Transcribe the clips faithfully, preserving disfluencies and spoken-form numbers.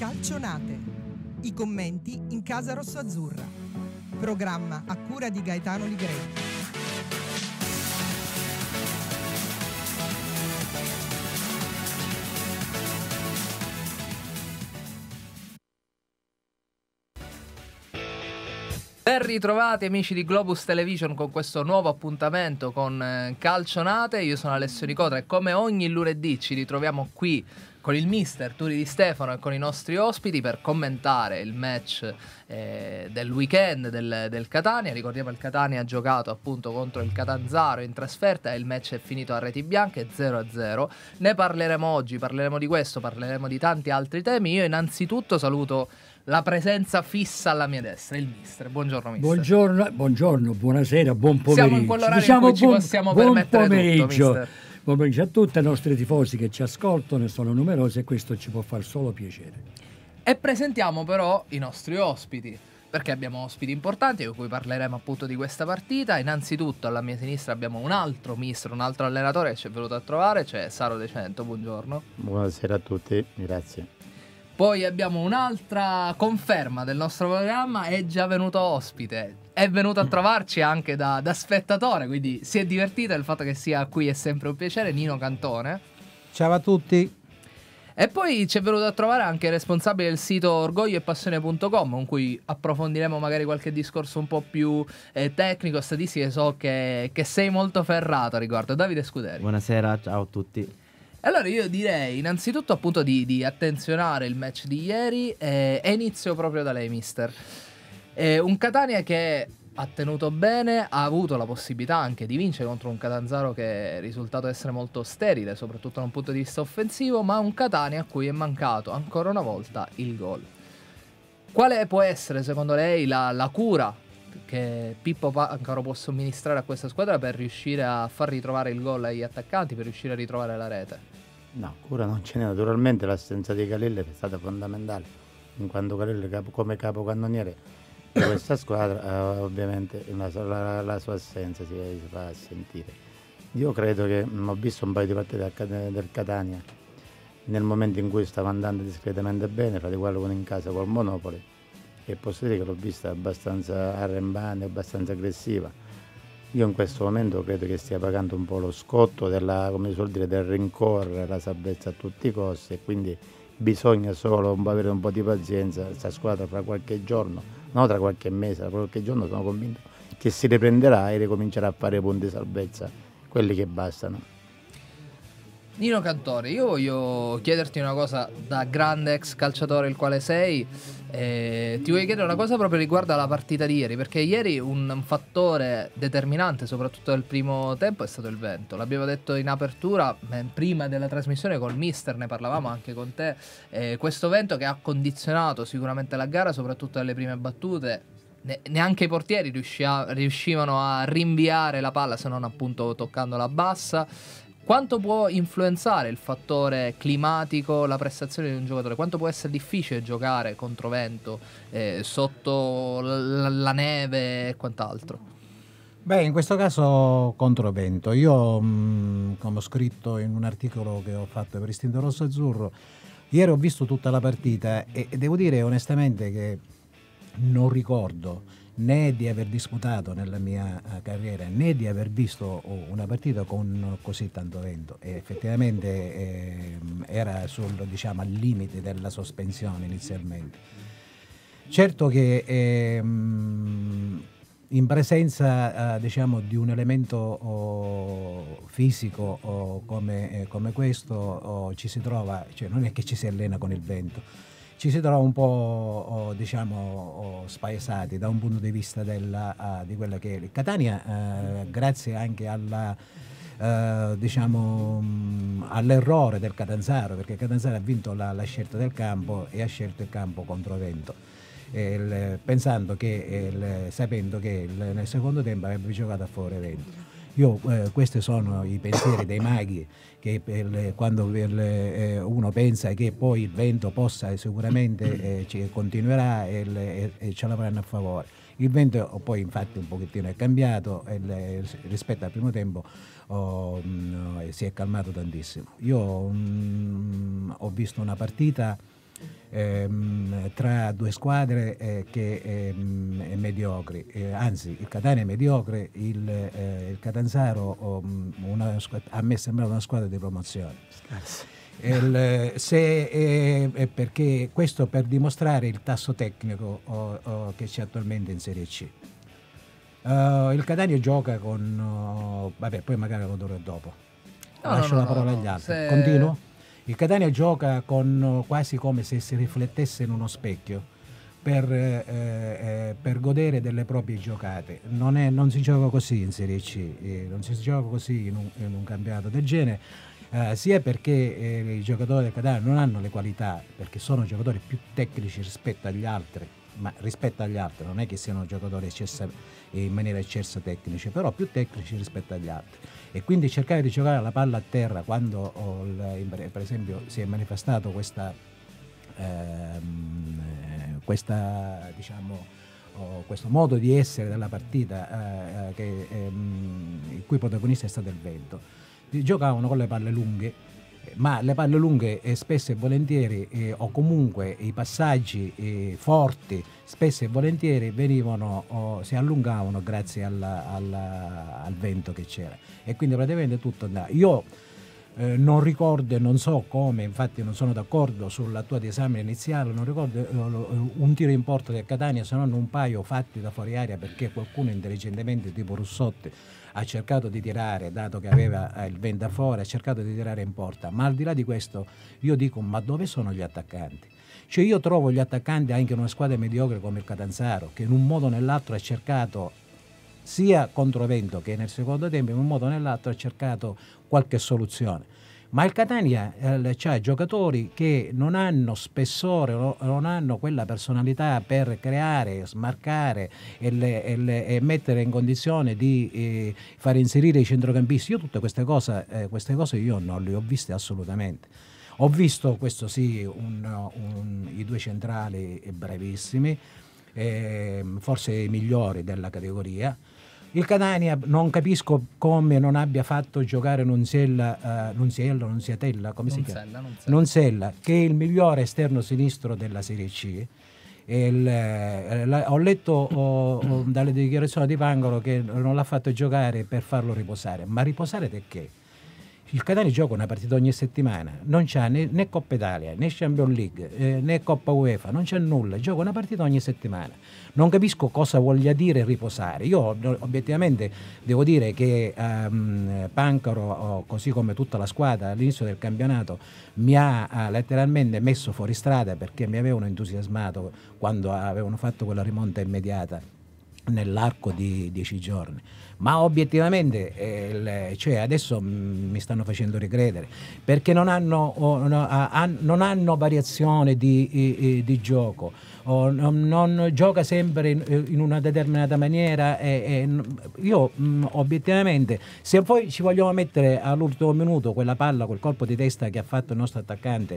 Calcionate. I commenti in casa rossoazzurra. Programma a cura di Gaetano Ligrei. Ben ritrovati amici di Globus Television con questo nuovo appuntamento con eh, Calcionate. Io sono Alessio Nicotra e come ogni lunedì ci ritroviamo qui con il mister Turi Di Stefano e con i nostri ospiti per commentare il match eh, del weekend del, del Catania. Ricordiamo il Catania ha giocato appunto contro il Catanzaro in trasferta e il match è finito a reti bianche zero a zero. Ne parleremo oggi, parleremo di questo, parleremo di tanti altri temi. Io innanzitutto saluto la presenza fissa alla mia destra, il mister. Buongiorno mister. Buongiorno, buongiorno, buonasera, buon pomeriggio. Siamo in quell'orario diciamo in cui buon, ci possiamo buon permettere pomeriggio. tutto, mister. Buon pomeriggio a tutti i nostri tifosi che ci ascoltano, sono numerosi e questo ci può far solo piacere. E presentiamo però i nostri ospiti, perché abbiamo ospiti importanti con cui parleremo appunto di questa partita. Innanzitutto alla mia sinistra abbiamo un altro mister, un altro allenatore che ci è venuto a trovare, cioè Saro De Cento. Buongiorno. Buonasera a tutti, grazie. Poi abbiamo un'altra conferma del nostro programma, è già venuto ospite, è venuto a trovarci anche da, da spettatore, quindi si è divertito, il fatto che sia qui è sempre un piacere, Nino Cantone. Ciao a tutti. E poi ci è venuto a trovare anche il responsabile del sito orgoglio e passione punto com, con cui approfondiremo magari qualche discorso un po' più eh, tecnico, statistiche. So che, che sei molto ferrato a riguardo. Davide Scuderi. Buonasera, ciao a tutti. Allora io direi innanzitutto appunto di, di attenzionare il match di ieri eh, e inizio proprio da lei mister. Eh, un Catania che ha tenuto bene, ha avuto la possibilità anche di vincere contro un Catanzaro che è risultato essere molto sterile, soprattutto da un punto di vista offensivo, ma un Catania a cui è mancato ancora una volta il gol. Quale può essere secondo lei la, la cura che Pippo Pancaro può somministrare a questa squadra per riuscire a far ritrovare il gol agli attaccanti, per riuscire a ritrovare la rete? No, cura non ce n'è. Naturalmente l'assenza di Calelle è stata fondamentale, in quanto Calelle capo, come capocannoniere di questa squadra eh, ovviamente una, la, la sua assenza si, si fa sentire. Io credo che mh, ho visto un paio di partite del, del Catania nel momento in cui stava andando discretamente bene, fra di quello con in casa col Monopoli, e posso dire che l'ho vista abbastanza arrembante, abbastanza aggressiva. Io in questo momento credo che stia pagando un po' lo scotto della, come si suol dire, del rincorrere la salvezza a tutti i costi, e quindi bisogna solo un po' avere un po' di pazienza. Questa squadra fra qualche giorno, no tra qualche mese, tra qualche giorno sono convinto che si riprenderà e ricomincerà a fare punti di salvezza, quelli che bastano. Nino Cantone, io voglio chiederti una cosa da grande ex calciatore il quale sei. Eh, ti voglio chiedere una cosa proprio riguardo alla partita di ieri, perché ieri un fattore determinante soprattutto nel primo tempo è stato il vento. L'abbiamo detto in apertura, prima della trasmissione col mister, ne parlavamo anche con te, eh, questo vento che ha condizionato sicuramente la gara, soprattutto nelle prime battute. Ne- neanche i portieri riuscia- riuscivano a rinviare la palla, se non appunto toccando la bassa. Quanto può influenzare il fattore climatico la prestazione di un giocatore? Quanto può essere difficile giocare contro vento, eh, sotto l- la neve e quant'altro? Beh, in questo caso contro vento. Io, mh, come ho scritto in un articolo che ho fatto per Istinto Rosso Azzurro, ieri ho visto tutta la partita e, e devo dire onestamente che non ricordo né di aver disputato nella mia uh, carriera né di aver visto uh, una partita con così tanto vento, e effettivamente eh, era sul, diciamo, al limite della sospensione inizialmente. Certo che eh, in presenza uh, diciamo di un elemento oh, fisico oh, come, eh, come questo oh, ci si trova, cioè non è che ci si allena con il vento, ci si trova un po' oh, diciamo oh, spaesati da un punto di vista della, uh, di quella che è il Catania, uh, grazie anche alla uh, diciamo um, all'errore del Catanzaro, perché Catanzaro ha vinto la, la scelta del campo e ha scelto il campo contro vento, il, pensando che il, sapendo che il, nel secondo tempo avrebbe giocato a favore vento. Io, eh, questi sono i pensieri dei maghi, che per, quando per, eh, uno pensa che poi il vento possa sicuramente eh, ci continuerà e, e, e ce la faranno a favore. Il vento poi infatti un pochettino è cambiato e le, rispetto al primo tempo oh, mh, si è calmato tantissimo. Io mh, ho visto una partita ehm, tra due squadre eh, che ehm, è mediocre, eh, anzi il Catania è mediocre, il, eh, il Catanzaro um, una, a me sembra una squadra di promozione. Il, se, eh, è perché questo per dimostrare il tasso tecnico oh, oh, che c'è attualmente in Serie C. Uh, il Catania gioca con uh, vabbè, poi magari lo dirò dopo. No, Lascio no, la no, parola no, agli altri. se... Continuo. Il Catania gioca con uh, quasi come se si riflettesse in uno specchio per, eh, eh, per godere delle proprie giocate. Non, è, non si gioca così in Serie C, eh, non si gioca così in un, in un campionato del genere. Uh, sia perché eh, i giocatori del Catania non hanno le qualità, perché sono giocatori più tecnici rispetto agli altri, ma rispetto agli altri non è che siano giocatori eccessa, in maniera eccessa tecnici, però più tecnici rispetto agli altri, e quindi cercare di giocare la palla a terra quando oh, il, per esempio si è manifestato questa ehm, questa diciamo oh, questo modo di essere della partita eh, che, ehm, il cui protagonista è stato il vento. Giocavano con le palle lunghe, ma le palle lunghe eh, spesso e volentieri eh, o comunque i passaggi eh, forti spesso e volentieri venivano o si allungavano grazie alla, alla, al vento che c'era, e quindi praticamente tutto andava. Io eh, non ricordo e non so come, infatti non sono d'accordo sulla tua disamina iniziale, non ricordo eh, un tiro in porta del Catania se non un paio fatti da fuori aria perché qualcuno intelligentemente tipo Russotti ha cercato di tirare, dato che aveva il vento fuori, ha cercato di tirare in porta. Ma al di là di questo io dico, ma dove sono gli attaccanti? Cioè io trovo gli attaccanti anche in una squadra mediocre come il Catanzaro, che in un modo o nell'altro ha cercato, sia contro vento che nel secondo tempo, in un modo o nell'altro ha cercato qualche soluzione. Ma il Catania eh, c'ha giocatori che non hanno spessore, no, non hanno quella personalità per creare, smarcare e, le, e, le, e mettere in condizione di eh, far inserire i centrocampisti. Io tutte queste cose, eh, queste cose io non le ho viste assolutamente. Ho visto, questo sì, un, un, i due centrali bravissimi, eh, forse i migliori della categoria. Il Catania non capisco come non abbia fatto giocare Nunziella, uh, Nunziella, Nunziatella, come si chiama? Nunzella, Nunziella, che è il migliore esterno sinistro della Serie C. Il, eh, la, ho letto oh, oh, dalle dichiarazioni di Pangolo che non l'ha fatto giocare per farlo riposare, ma riposare perché? Il Catania gioca una partita ogni settimana, non c'ha né, né Coppa Italia, né Champions League, eh, né Coppa UEFA, non c'è nulla, gioca una partita ogni settimana. Non capisco cosa voglia dire riposare. Io obiettivamente devo dire che um, Pancaro, così come tutta la squadra all'inizio del campionato, mi ha uh, letteralmente messo fuori strada perché mi avevano entusiasmato quando avevano fatto quella rimonta immediata nell'arco di dieci giorni. Ma obiettivamente eh, cioè adesso mh, mi stanno facendo ricredere perché non hanno, oh, no, ha, non hanno variazione di, di, di gioco, oh, non, non gioca sempre in, in una determinata maniera e, e io mh, obiettivamente se poi ci vogliamo mettere all'ultimo minuto quella palla, quel colpo di testa che ha fatto il nostro attaccante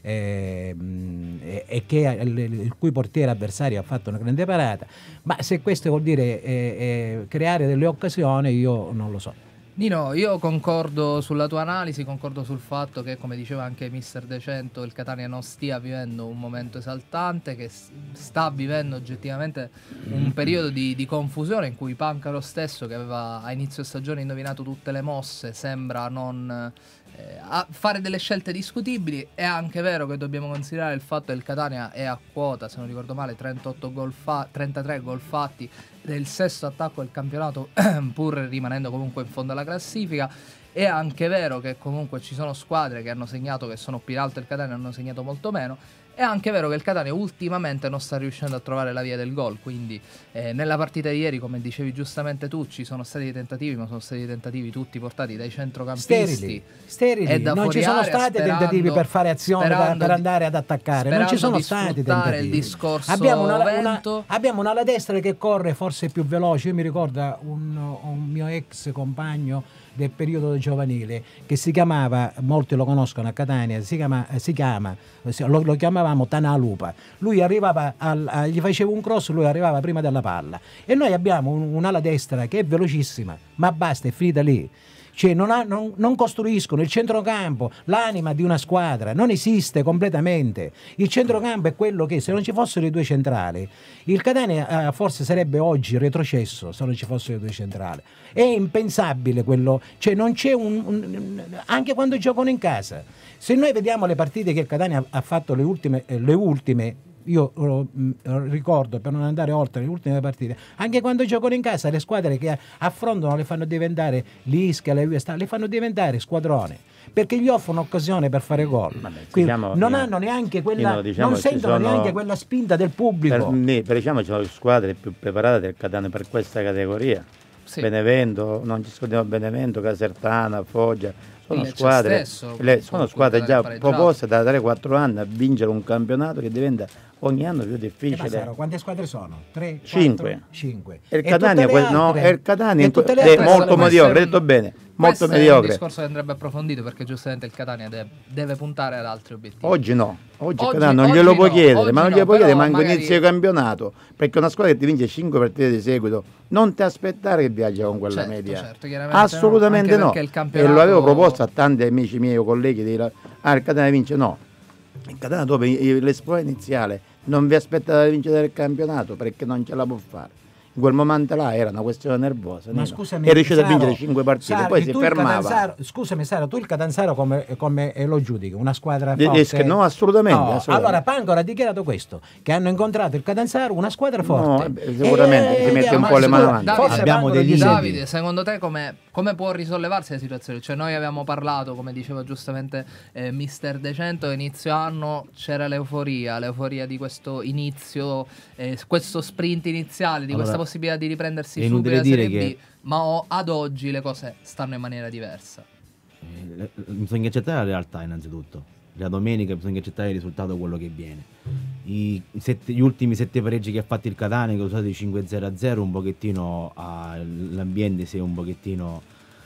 eh, e, e che il, il cui portiere avversario ha fatto una grande parata, ma se questo vuol dire eh, eh, creare delle occasioni io non lo so. Nino, io concordo sulla tua analisi, concordo sul fatto che, come diceva anche mister De Cento, il Catania non stia vivendo un momento esaltante, che sta vivendo oggettivamente un periodo di, di confusione in cui Pancaro stesso, che aveva a inizio stagione indovinato tutte le mosse, sembra non eh, a fare delle scelte discutibili. È anche vero che dobbiamo considerare il fatto che il Catania è a quota, se non ricordo male, trentotto gol fa- trentatré gol fatti, del sesto attacco del campionato pur rimanendo comunque in fondo alla classifica. È anche vero che comunque ci sono squadre che hanno segnato, che sono più in alto del Catania, hanno segnato molto meno. È anche vero che il Catania ultimamente non sta riuscendo a trovare la via del gol, quindi eh, nella partita di ieri, come dicevi giustamente tu, ci sono stati dei tentativi, ma sono stati dei tentativi tutti portati dai centrocampisti sterili, sterili. e da non fuori ci sono area, stati sperando, tentativi per fare azione, per, per andare ad attaccare, non ci sono di stati sfruttare tentativi. il discorso abbiamo una, vento. Una, abbiamo una ala destra che corre forse più veloce. Io mi ricordo un, un mio ex compagno del periodo giovanile che si chiamava, molti lo conoscono a Catania, si chiama, si chiama lo, lo chiamavamo Tanalupa. Lui arrivava al, a, gli faceva un cross, lui arrivava prima della palla, e noi abbiamo un, un'ala destra che è velocissima, ma basta, è finita lì. cioè non, ha, non, non costruiscono il centrocampo, l'anima di una squadra non esiste completamente. Il centrocampo è quello che, se non ci fossero i due centrali, il Catania eh, forse sarebbe oggi retrocesso se non ci fossero i due centrali. È impensabile quello, cioè non c'è un, un anche quando giocano in casa. Se noi vediamo le partite che il Catania ha fatto le ultime, eh, le ultime io lo, mh, ricordo, per non andare oltre le ultime partite, anche quando giocano in casa, le squadre che affrontano le fanno diventare l'Ischia, le U S A, le fanno diventare squadrone, perché gli offrono occasione per fare gol. Vabbè, quindi diciamo, non io, hanno neanche quella, diciamo, non sentono sono, neanche quella spinta del pubblico. Per, per diciamo ci sono le squadre più preparate del Catania per questa categoria. Sì. Benevento, non ci scordiamo Benevento, Casertana, Foggia. Sono Lecce squadre, stesso, le, sono squadre già proposte da tre quattro anni a vincere un campionato che diventa ogni anno più difficile. Massaro, quante squadre sono? tre, cinque. cinque. E il Catania, que- no, e il Catania è molto mediocre, detto bene, molto mediocre. È un discorso che andrebbe approfondito, perché giustamente il Catania deve, deve puntare ad altri obiettivi. Oggi no, oggi, oggi il Catania non glielo puoi no, chiedere, ma non glielo no, puoi chiedere manco magari... inizio campionato, perché una squadra che ti vince cinque partite di seguito, non ti aspettare che viaggia con quella certo, media. Certo, assolutamente no. no. Campionato... E lo avevo proposto a tanti amici miei o colleghi di dire, ah, il Catania vince, no. Il Catania dopo l'esplorazione iniziale non vi aspettate di vincere il campionato perché non ce la può fare. In quel momento là era una questione nervosa. Ma scusami, e riuscito a vincere cinque partite, Saro, poi si fermava. Catanzaro, scusami Saro, tu il Catanzaro come, come lo giudichi? Una squadra forte? No, assolutamente, no, assolutamente. Allora Pangora ha dichiarato questo, che hanno incontrato il Catanzaro una squadra forte. No, eh, sicuramente e, si mette eh, un po' le mani avanti. Davide, abbiamo degli Davide, secondo te come, come può risollevarsi la situazione? Cioè noi abbiamo parlato, come diceva giustamente eh, mister De Cento, inizio anno c'era l'euforia, l'euforia di questo inizio, eh, questo sprint iniziale, di allora, questa possibilità di riprendersi è subito la Serie dire B, che... ma oh, ad oggi le cose stanno in maniera diversa. Eh, bisogna accettare la realtà innanzitutto. La domenica bisogna accettare il risultato, quello che viene. I, i sette, gli ultimi sette pareggi che ha fatto il Catania, che ha usato i cinque zero a zero, un pochettino a, l'ambiente si è un pochettino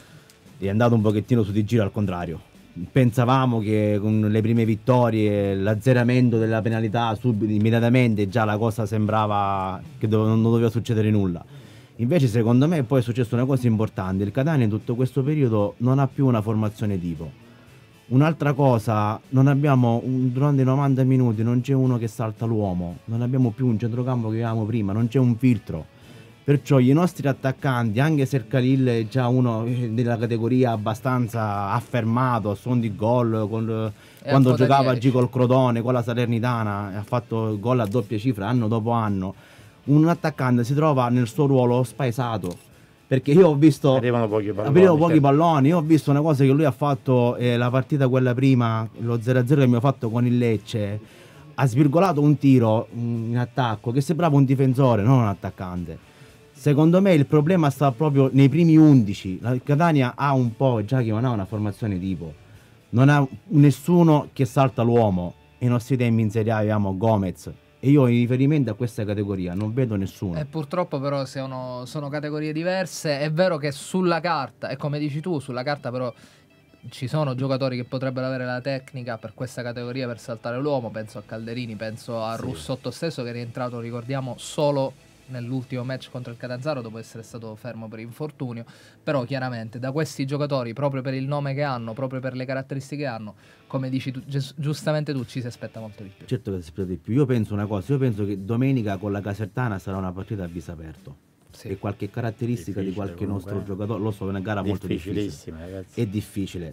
è andato un pochettino su di giro, al contrario. Pensavamo che con le prime vittorie, l'azzeramento della penalità subito, immediatamente, già la cosa sembrava che dove, non doveva succedere nulla. Invece secondo me poi è successa una cosa importante: il Catania in tutto questo periodo non ha più una formazione tipo. Un'altra cosa, non abbiamo un, durante i novanta minuti non c'è uno che salta l'uomo, non abbiamo più un centrocampo che avevamo prima, non c'è un filtro. Perciò i nostri attaccanti, anche se il Khalil è già uno della categoria abbastanza affermato, a suon di gol, con, quando giocava G col Crotone, con la Salernitana, ha fatto gol a doppia cifra anno dopo anno, un attaccante si trova nel suo ruolo spaesato. Perché io ho visto arrivano pochi palloni, arrivano pochi palloni. Io ho visto una cosa che lui ha fatto, eh, la partita quella prima, lo zero a zero che mi ha fatto con il Lecce, ha svirgolato un tiro in attacco che sembrava un difensore, non un attaccante. Secondo me il problema sta proprio nei primi undici. La Catania ha un po', già che non ha una formazione tipo, non ha nessuno che salta l'uomo. Ai nostri tempi in Serie A avevamo Gomez, e io in riferimento a questa categoria non vedo nessuno. E purtroppo però sono, sono categorie diverse. È vero che sulla carta, e come dici tu, sulla carta però ci sono giocatori che potrebbero avere la tecnica per questa categoria, per saltare l'uomo. Penso a Calderini, penso a sì. Russotto stesso, che è rientrato, ricordiamo, solo nell'ultimo match contro il Catanzaro dopo essere stato fermo per infortunio. Però chiaramente da questi giocatori, proprio per il nome che hanno, proprio per le caratteristiche che hanno, come dici tu, giustamente tu, ci si aspetta molto di più. Certo che si aspetta di più. Io penso una cosa, io penso che domenica con la Casertana sarà una partita a viso aperto. Sì. E qualche caratteristica difficile, di qualche comunque, nostro giocatore, lo so, è una gara molto difficile, ragazzi. È difficile,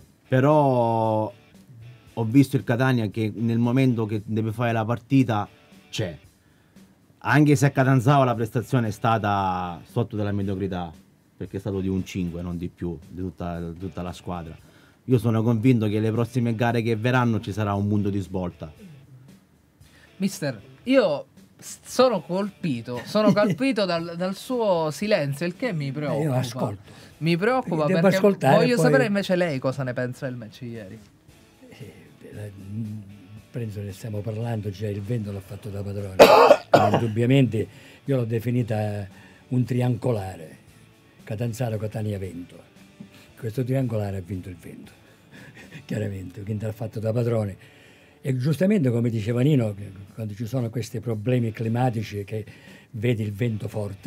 però ho visto il Catania che nel momento che deve fare la partita c'è. Anche se a Catanzaro la prestazione è stata sotto della mediocrità, perché è stato di un cinque, non di più, di tutta, di tutta la squadra. Io sono convinto che le prossime gare che verranno ci sarà un punto di svolta. Mister, io sono colpito, sono colpito dal, dal suo silenzio, il che mi preoccupa. Io ascolto. Mi preoccupa Devo perché voglio poi... sapere invece lei cosa ne pensa del match di ieri. Eh, penso ne stiamo parlando, già il vento l'ha fatto da padrone. Indubbiamente io l'ho definita un triangolare, Catanzaro, Catania, Vento. Questo triangolare ha vinto il vento, chiaramente, quindi l'ha fatto da padrone. E giustamente, come diceva Nino, quando ci sono questi problemi climatici che vedi il vento forte,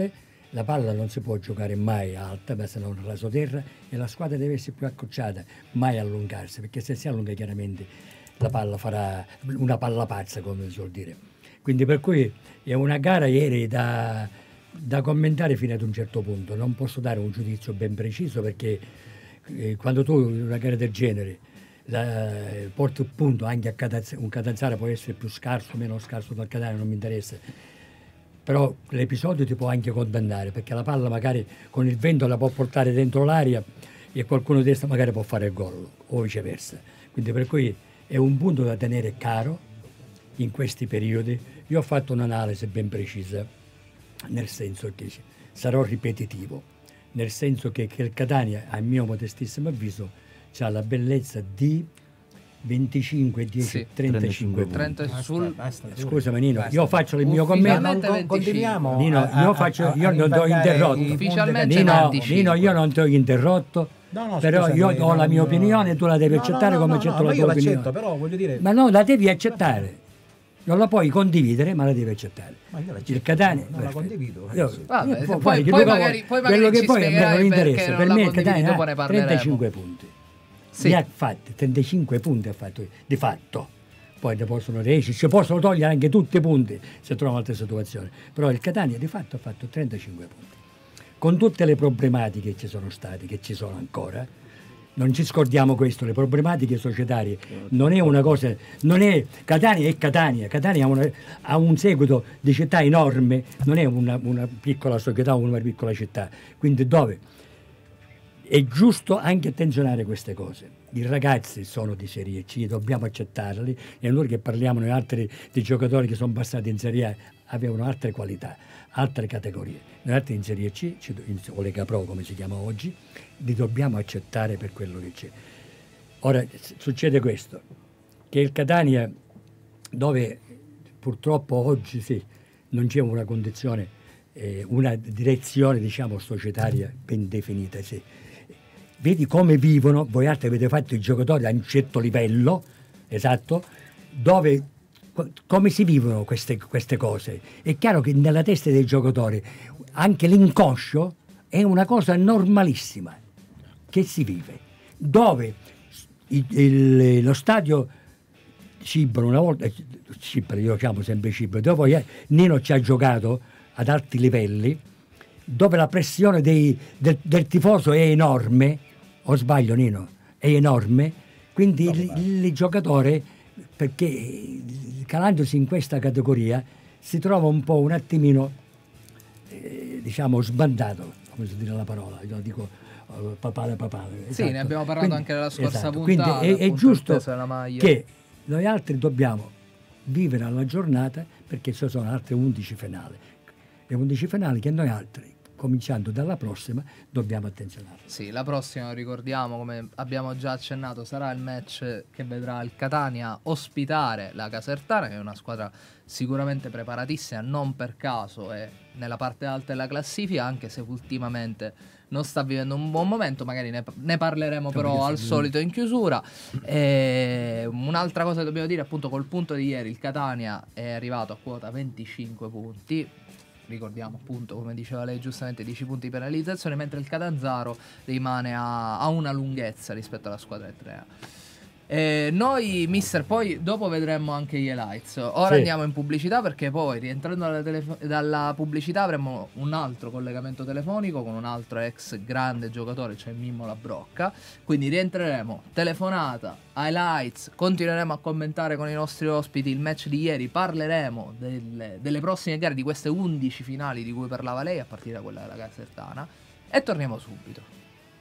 La palla non si può giocare mai alta, ma se non rasoterra, e la squadra deve essere più accorciata, mai allungarsi, perché se si allunga chiaramente la palla farà una palla pazza, come si suol dire. Quindi per cui è una gara ieri da, da commentare fino ad un certo punto. Non posso dare un giudizio ben preciso, perché eh, quando tu in una gara del genere la, porti un punto anche a Catanzaro, un Catanzaro può essere più scarso o meno scarso dal Catania, non mi interessa. Però l'episodio ti può anche condannare, perché la palla magari con il vento la può portare dentro l'aria e qualcuno di destra magari può fare il gol, o viceversa. Quindi per cui è un punto da tenere caro in questi periodi. Io ho fatto un'analisi ben precisa, nel senso che sarò ripetitivo, nel senso che, che il Catania, a mio modestissimo avviso, ha la bellezza di venticinque, dieci, Sì, trentacinque punti. trenta sul... Scusa Nino, Basta. io faccio il mio Ufficialmente commento. venticinque. Continuiamo. Nino, a- io, a- faccio, a- io a non ti ho invagare interrotto. i punti Ufficialmente che- Nino, venticinque. Nino, io non ti ho interrotto, No, no, però scusami, io ho la non- mia opinione, tu la devi No, no, accettare no, come no, accetto no, la ma tua io l'accetto, opinione. però voglio dire... Ma no, la devi accettare. Non la puoi condividere, ma la devi accettare. Ma io l'accetto, Il Catania... non la perfetto. condivido. Io- Sì. Vabbè, io se poi- poi- che poi tu- magari- poi magari quello ci che poi a me spiegherai non perché interessa. non Per la me il condividi, Catania dopo ne ha parleremo. trentacinque punti. Sì. Ne ha fatti, trentacinque punti ha fatto di fatto. Poi ne possono dieci, si possono togliere anche tutti i punti se trovano altre situazioni. Però il Catania di fatto ha fatto trentacinque punti. Con tutte le problematiche che ci sono state, che ci sono ancora, non ci scordiamo questo, le problematiche societarie non è una cosa, non è, Catania è Catania, Catania ha, una, ha un seguito di città enorme, non è una, una piccola società o una piccola città, quindi dove è giusto anche attenzionare queste cose. I ragazzi sono di Serie C, dobbiamo accettarli, e noi che parliamo noi altri di giocatori che sono passati in Serie A avevano altre qualità, altre categorie. Noi altri in Serie C, o Lega Pro come si chiama oggi, li dobbiamo accettare per quello che c'è. Ora succede questo, che il Catania, dove purtroppo oggi sì, non c'è una condizione, eh, una direzione diciamo societaria ben definita, sì. Vedi come vivono, voi altri avete fatto i giocatori a un certo livello, esatto, dove come si vivono queste, queste cose. È chiaro che nella testa dei giocatori anche l'inconscio è una cosa normalissima che si vive, dove il, il, lo stadio Cibra una volta, Cibra, io chiamo sempre Cibra, dove poi Nino ci ha giocato ad alti livelli, dove la pressione dei, del, del tifoso è enorme, o sbaglio Nino? È enorme, quindi no, il, il giocatore, perché calandosi in questa categoria, si trova un po' un attimino, eh, diciamo, sbandato, come si dice la parola, io dico uh, papale papale. Sì, esatto. ne abbiamo parlato Quindi, anche nella scorsa esatto. puntata. Quindi è, è giusto maglia. che noi altri dobbiamo vivere alla giornata, perché ci sono altre undici finali. Le undici finali che noi altri, cominciando dalla prossima, dobbiamo attenzionare. Sì, la prossima, ricordiamo, come abbiamo già accennato, sarà il match che vedrà il Catania ospitare la Casertana, che è una squadra sicuramente preparatissima, non per caso è nella parte alta della classifica, anche se ultimamente non sta vivendo un buon momento, magari ne, ne parleremo però al solito in chiusura. E un'altra cosa che dobbiamo dire, appunto, col punto di ieri il Catania è arrivato a quota venticinque punti, ricordiamo appunto, come diceva lei giustamente, dieci punti di penalizzazione, mentre il Catanzaro rimane a, a una lunghezza rispetto alla squadra del tre A. Eh, noi mister poi dopo vedremo anche gli highlights. Ora sì. andiamo in pubblicità, perché poi rientrando dalla, telefo- dalla pubblicità avremo un altro collegamento telefonico con un altro ex grande giocatore, cioè Mimmo La Brocca. Quindi rientreremo, telefonata, highlights, continueremo a commentare con i nostri ospiti il match di ieri, parleremo delle, delle prossime gare, di queste undici finali di cui parlava lei, a partire da quella della Casertana, e torniamo subito.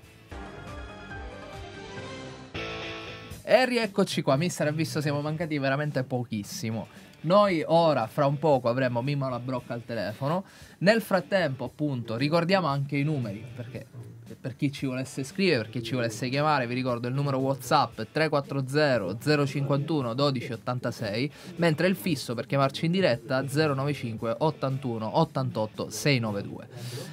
E rieccoci qua, mister, ha visto siamo mancati veramente pochissimo. Noi ora, fra un poco, avremo Mimmo La Brocca al telefono. Nel frattempo, appunto, ricordiamo anche i numeri, perché per chi ci volesse scrivere, per chi ci volesse chiamare, vi ricordo il numero WhatsApp tre quattro zero zero cinquantuno dodici ottantasei, mentre il fisso per chiamarci in diretta zero novantacinque ottantuno ottantotto seicentonovantaduue.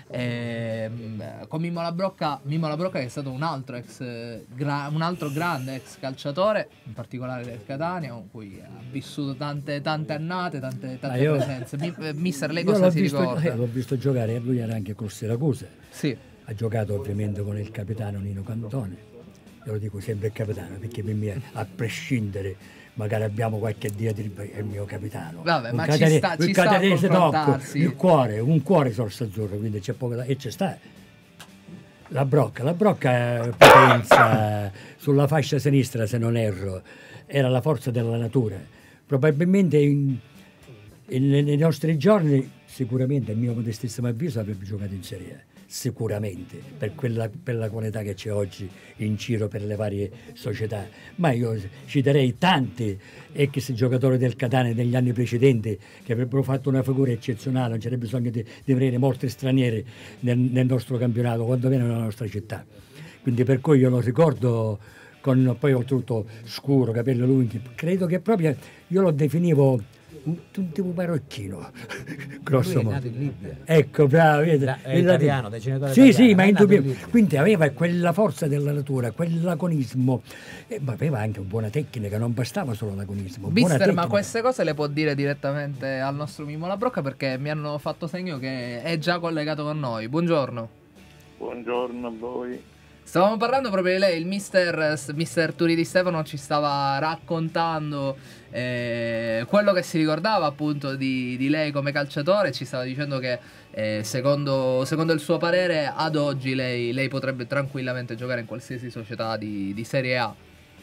ehm, con Mimmo La Brocca, Mimmo La Brocca che è stato un altro ex eh, gra- un altro grande ex calciatore, in particolare del Catania, con cui ha vissuto tante tante annate, tante, tante io, presenze. Mi, eh, mister, lei io cosa l'ho si visto, ricorda? eh, l'ho visto giocare, lui era anche col Siracusa, Sì. ha giocato ovviamente con il capitano Nino Cantone, io lo dico sempre il capitano perché per me, a prescindere, magari abbiamo qualche diatriba, è il mio capitano. Vabbè, un ma catane- ci sta, un ci sta a catanese tocco, confrontarsi. il cuore, un cuore sorso azzurro, quindi c'è poco da... e c'è sta. La Brocca, la Brocca è potenza sulla fascia sinistra, se non erro, era la forza della natura. Probabilmente in, in, nei nostri giorni, sicuramente, a mio modestissimo avviso, avrebbe giocato in Serie A. Sicuramente, per, quella, per la qualità che c'è oggi in giro per le varie società. Ma io citerei tanti ex giocatori del Catania degli anni precedenti che avrebbero fatto una figura eccezionale, non c'era bisogno di, di avere molti stranieri nel, nel nostro campionato, quando viene nella nostra città. Quindi per cui io lo ricordo con poi oltretutto scuro, capelli lunghi, credo che proprio io lo definivo un, un tipo marocchino, grosso Lui è modo. nato in Libia. Ecco, bravo, vedi? Da- è Il italiano, latino. da genitore Sì, italiano, sì, ma è nato in indubbiamente. Libia. Quindi aveva quella forza della natura, quel laconismo, eh, ma aveva anche una buona tecnica, non bastava solo l'agonismo. buona Mister, ma tecnica. queste cose le può dire direttamente al nostro Mimmo La Brocca, perché mi hanno fatto segno che è già collegato con noi. Buongiorno. Buongiorno a voi. Stavamo parlando proprio di lei, il mister, mister Turi Di Stefano ci stava raccontando eh, quello che si ricordava appunto di, di lei come calciatore, ci stava dicendo che eh, secondo, secondo il suo parere ad oggi lei, lei potrebbe tranquillamente giocare in qualsiasi società di, di Serie A.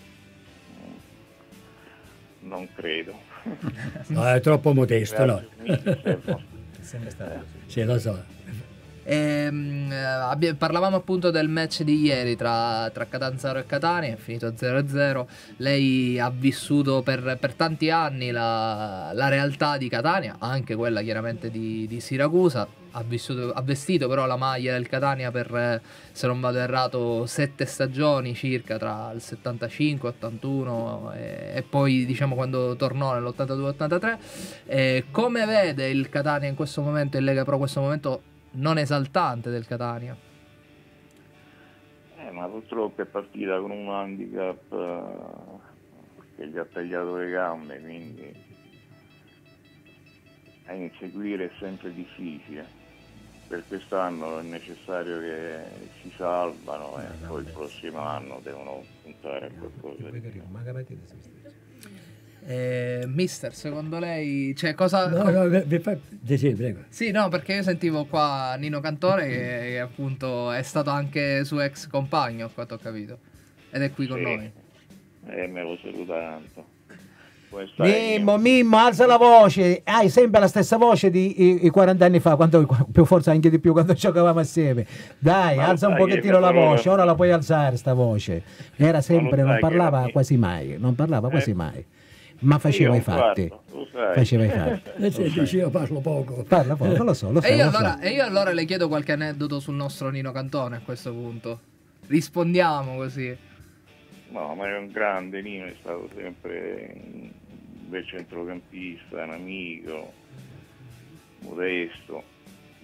Non credo. No, è troppo modesto, no? Sempre stato così. Sì, lo so. Ehm, eh, abbia- parlavamo appunto del match di ieri tra, tra Catanzaro e Catania, è finito zero a zero. Lei ha vissuto per, per tanti anni la, la realtà di Catania, anche quella chiaramente di, di Siracusa. Ha, vissuto, ha vestito però la maglia del Catania per, eh, se non vado errato, sette stagioni circa tra il settantacinque ottantuno e, e poi diciamo quando tornò nell'ottantadue ottantatré. Eh, come vede il Catania in questo momento, il Lega Pro in questo momento non esaltante del Catania? Eh, ma purtroppo è partita con un handicap eh, che gli ha tagliato le gambe, quindi a inseguire è sempre difficile. Per quest'anno è necessario che si salvano e poi il prossimo anno devono puntare a qualcosa di più. Eh, mister, secondo lei, cioè cosa... No, no, vi- vi fa- sì, sì, prego. Sì, no, perché io sentivo qua Nino Cantore che, che appunto è stato anche suo ex compagno, a quanto ho capito, ed è qui con Sì. noi. E me lo saluta tanto. Come stai? Mimmo, Mimmo, alza la voce, hai sempre la stessa voce di i, i quaranta anni fa, quando, più forse anche di più quando giocavamo assieme. Dai, Ma alza un sai che pochettino la parola- voce, ora la puoi alzare sta voce. Era sempre, sai non che parlava era- quasi mai, non parlava Eh. quasi mai, ma faceva Io i un fatti. quarto, lo sai. Faceva i fatti. Eh, sì, dici, io parlo poco. Parla poco, lo so, lo so. E io, lo so. allora, e io allora le chiedo qualche aneddoto sul nostro Nino Cantone a questo punto. Rispondiamo così. No, ma è un grande Nino, è stato sempre un bel centrocampista, un amico, modesto.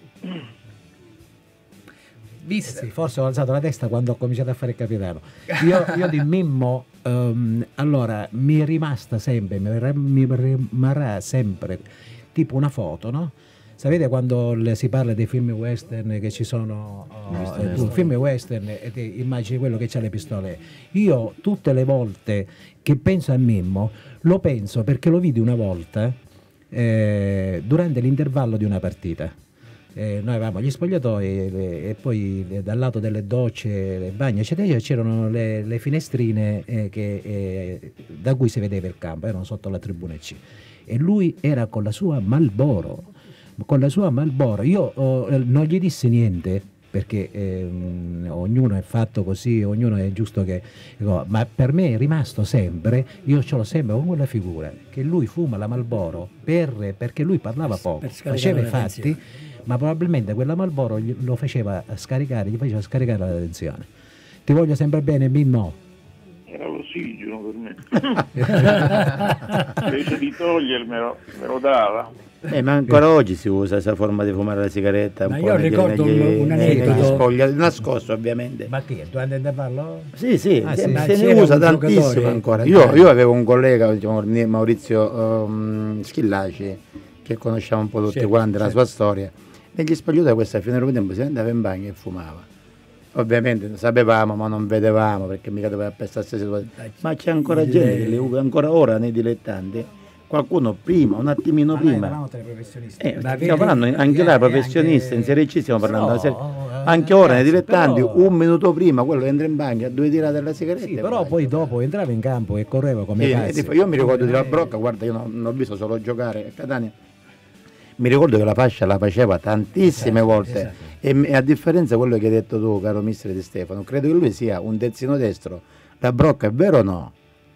Mister, Sì, forse ho alzato la testa quando ho cominciato a fare il capitano. Io, io di Mimmo, ehm, allora, mi è rimasta sempre, mi, re- mi rimarrà sempre tipo una foto, no? Sapete quando le- si parla dei film western che ci sono, oh, eh, tu, film western e ti immagini quello che c'ha le pistole. Io tutte le volte che penso a Mimmo, lo penso perché lo vidi una volta eh, durante l'intervallo di una partita. Eh, noi avevamo gli spogliatoi e, e poi eh, dal lato delle docce, le bagne, eccetera, c'erano le, le finestrine eh, che, eh, da cui si vedeva il campo, erano sotto la tribuna C. E lui era con la sua Marlboro, con la sua Marlboro. Io oh, non gli dissi niente perché ehm, ognuno è fatto così, ognuno è giusto che... no, ma per me è rimasto sempre, io ce l'ho sempre con quella figura, che lui fuma la Marlboro per, perché lui parlava poco, per scaricare faceva i la fatti, tensione. ma probabilmente quella Marlboro gli- lo faceva scaricare, gli faceva scaricare la tensione. Ti voglio sempre bene, Mimmo. Era l'ossigeno per me. Invece di togliermelo, me lo dava. Eh, ma ancora oggi si usa questa forma di fumare la sigaretta. Un Ma po' io negli- ricordo negli- un- un negli aneddoto. spogli- nascosto ovviamente. Ma che? Tu hai da farlo? Sì, sì, Ah, se, sì. Ma se ne c'era usa un tantissimo giocatore- ancora. Io, io avevo un collega, diciamo, Maurizio um, Schillaci, che conosciamo un po' tutti Certo, quanti, la certo. sua storia. Negli spogliatoi questa fine del tempo si andava in bagno e fumava. Ovviamente sapevamo, ma non vedevamo perché mica doveva appestare queste situazioni. Ma c'è ancora Il- gente che le usa ancora ora nei dilettanti. Qualcuno prima, un attimino prima. tra i professionisti. Eh, Ma stiamo vedi- parlando anche eh, là, eh, professionista, anche- in Serie C stiamo parlando della Però, serie- eh, anche ora nei ragazzi, dilettanti, però- un minuto prima quello entra in bagno a due tirate della sigaretta. Sì, e però vai. poi dopo entrava in campo e correva come Sì, pazzo. e tipo, io mi ricordo di La Eh, Brocca, guarda, io non, non l'ho visto solo giocare a Catania. Mi ricordo che la fascia la faceva tantissime Esatto, volte esatto. e, e a differenza di quello che hai detto tu, caro mister Di Stefano, credo che lui sia un terzino destro. La Brocca è vero o no?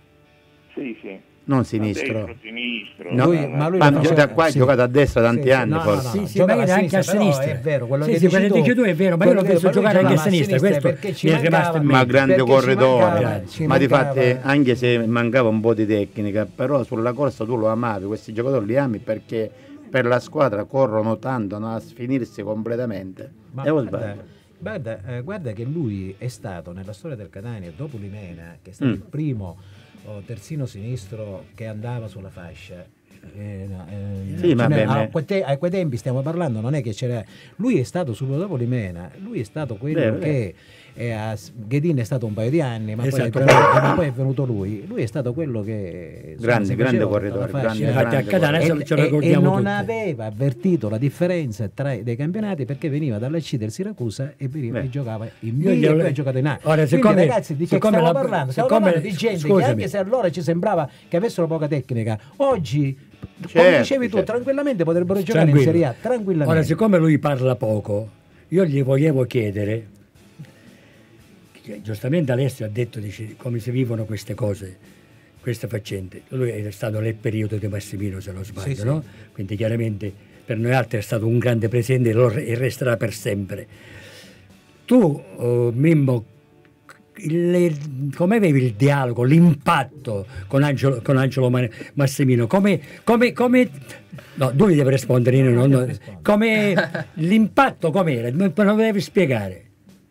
Sì, sì. Non A sinistro. destro, sinistro. No, Lui- ma lui ma lo faceva- da qua ha sì. giocato a destra tanti Sì, anni no, no, forse. no, Sì, no, sì, giocava magari anche a però sinistra. È vero, quello Sì, che sì, dici quello che dici tu è vero, ma io l'ho quello visto che- giocare lui anche a giocava sinistra, questo perché ci mi è rimasto in mancava- Ma grande perché ci corridore, mancava- ci ma di mancava- fatti anche se mancava un po' di tecnica, però sulla corsa tu lo amavi, questi giocatori li ami perché per la squadra corrono tanto no, a sfinirsi completamente. Ma E poi guarda, sbaglio. guarda, eh, guarda che lui è stato nella storia del Catania, dopo Limena, che è stato Mm. il primo oh, terzino sinistro che andava sulla fascia. Eh, no, eh, Sì, ma ce n'è- beh, a, me- quei te- a quei tempi stiamo parlando, non è che c'era. Lui è stato subito dopo Limena, lui è stato quello Vero, che. eh, a Ghedin è stato un paio di anni, ma, Esatto. poi, è venuto, ma poi è venuto lui. Lui è stato quello che. insomma, Grande, si grande faceva tutta corridore, la fascia. grande, Infatti a grande Catania corridore. ce- ce lo E- e, ricordiamo non tutti. aveva avvertito la differenza tra i dei campionati perché veniva dalla C del Siracusa e, veniva, Beh. e giocava in Io B e glielo- poi ha giocato in A. Ora, Quindi, siccome- ragazzi, di che siccome stiamo la- parlando? Stiamo siccome- parlando di gente che scusami. anche se allora ci sembrava che avessero poca tecnica, oggi, come Certo, dicevi tu, certo. tranquillamente potrebbero giocare Tranquillo. in Serie A, tranquillamente. Ora, siccome lui parla poco, io gli volevo chiedere, che giustamente Alessio ha detto dice, come si vivono queste cose, queste faccende. Lui è stato nel periodo di Massimino, se non sbaglio, Sì, sì. no? Quindi chiaramente per noi altri è stato un grande presente e lo re- e resterà per sempre. Tu, oh, Mimmo, il- come avevi il dialogo, l'impatto con Angelo, con Angelo Ma- Massimino? Come, come, come- no, tu mi devi rispondere, io no, no. Come l'impatto com'era? Me me lo devi spiegare.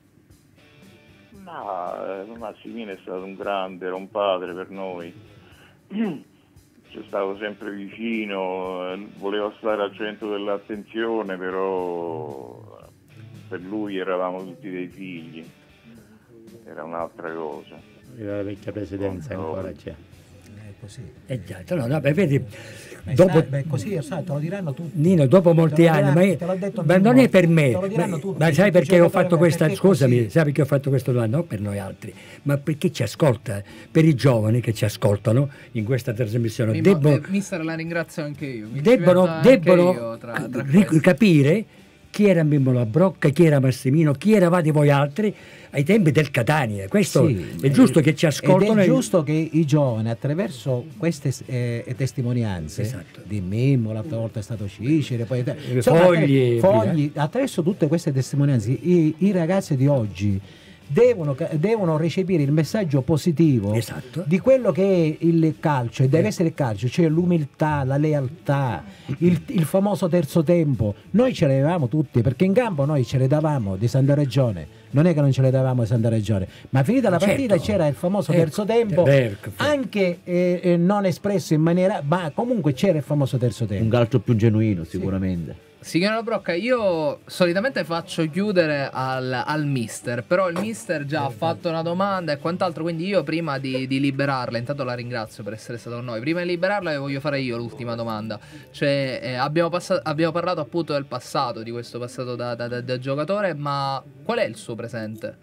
Ma eh, Massimino è stato un grande, era un padre per noi. Ci stavo sempre vicino, eh, voleva stare al centro dell'attenzione, però per lui eravamo tutti dei figli. Era un'altra cosa. La vecchia presidenza No. ancora c'è. È così. Esatto, no, no, beh, vedi, Ma dopo, sta- beh, così io so, te lo diranno tutti. Nino, dopo molti Te lo anni, diranno- ma, io- te l'ho detto ma mille non è volte, per me, te lo diranno ma, tutti, ma sai tutti i perché ho giocatori, fatto questa, perché scusami, così. sai perché ho fatto questa domanda? Non per noi altri, ma perché ci ascolta, per i giovani che ci ascoltano in questa trasmissione, Mi- debbono, eh, mister, la ringrazio anche io. Mi ci debbono, metto anche debbono io tra- tra ri- questi. capire chi era Mimmo La Brocca, chi era Massimino, chi eravate voi altri ai tempi del Catania. Questo Sì, è giusto che ci ascoltano. Ed è e- giusto che i giovani attraverso queste eh, testimonianze Esatto. di Mimmo, l'altra volta è stato Cicere, poi Eh, insomma, Fogli, attra- Fogli, attraverso tutte queste testimonianze i, i ragazzi di oggi devono, ca- devono recepire il messaggio positivo Esatto. di quello che è il calcio e deve essere il calcio, cioè l'umiltà, la lealtà, il, il famoso terzo tempo. Noi ce l'avevamo tutti perché in campo noi ce le davamo di Santa Regione, non è che non ce le davamo di Santa Regione, ma finita la Certo. partita c'era il famoso Ecco, terzo tempo, vero, anche eh, eh, non espresso in maniera, ma comunque c'era il famoso terzo Un tempo. calcio più genuino sicuramente. Signora Brocca, io solitamente faccio chiudere al, al mister, però il mister già ha fatto una domanda e quant'altro, quindi io prima di, di liberarla, intanto la ringrazio per essere stato con noi, prima di liberarla le voglio fare io l'ultima domanda, cioè eh, abbiamo, passa- abbiamo parlato appunto del passato, di questo passato da, da- da- da giocatore, ma qual è il suo presente?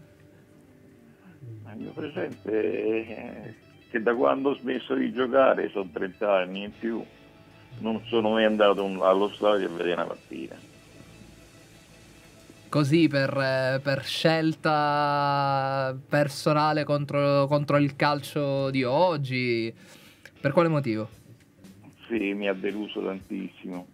Il mio presente è che da quando ho smesso di giocare, sono trenta anni in più, non sono mai andato un- allo stadio a vedere una partita. Così per, eh, per scelta personale contro, contro il calcio di oggi, per quale motivo? Sì, mi ha deluso tantissimo.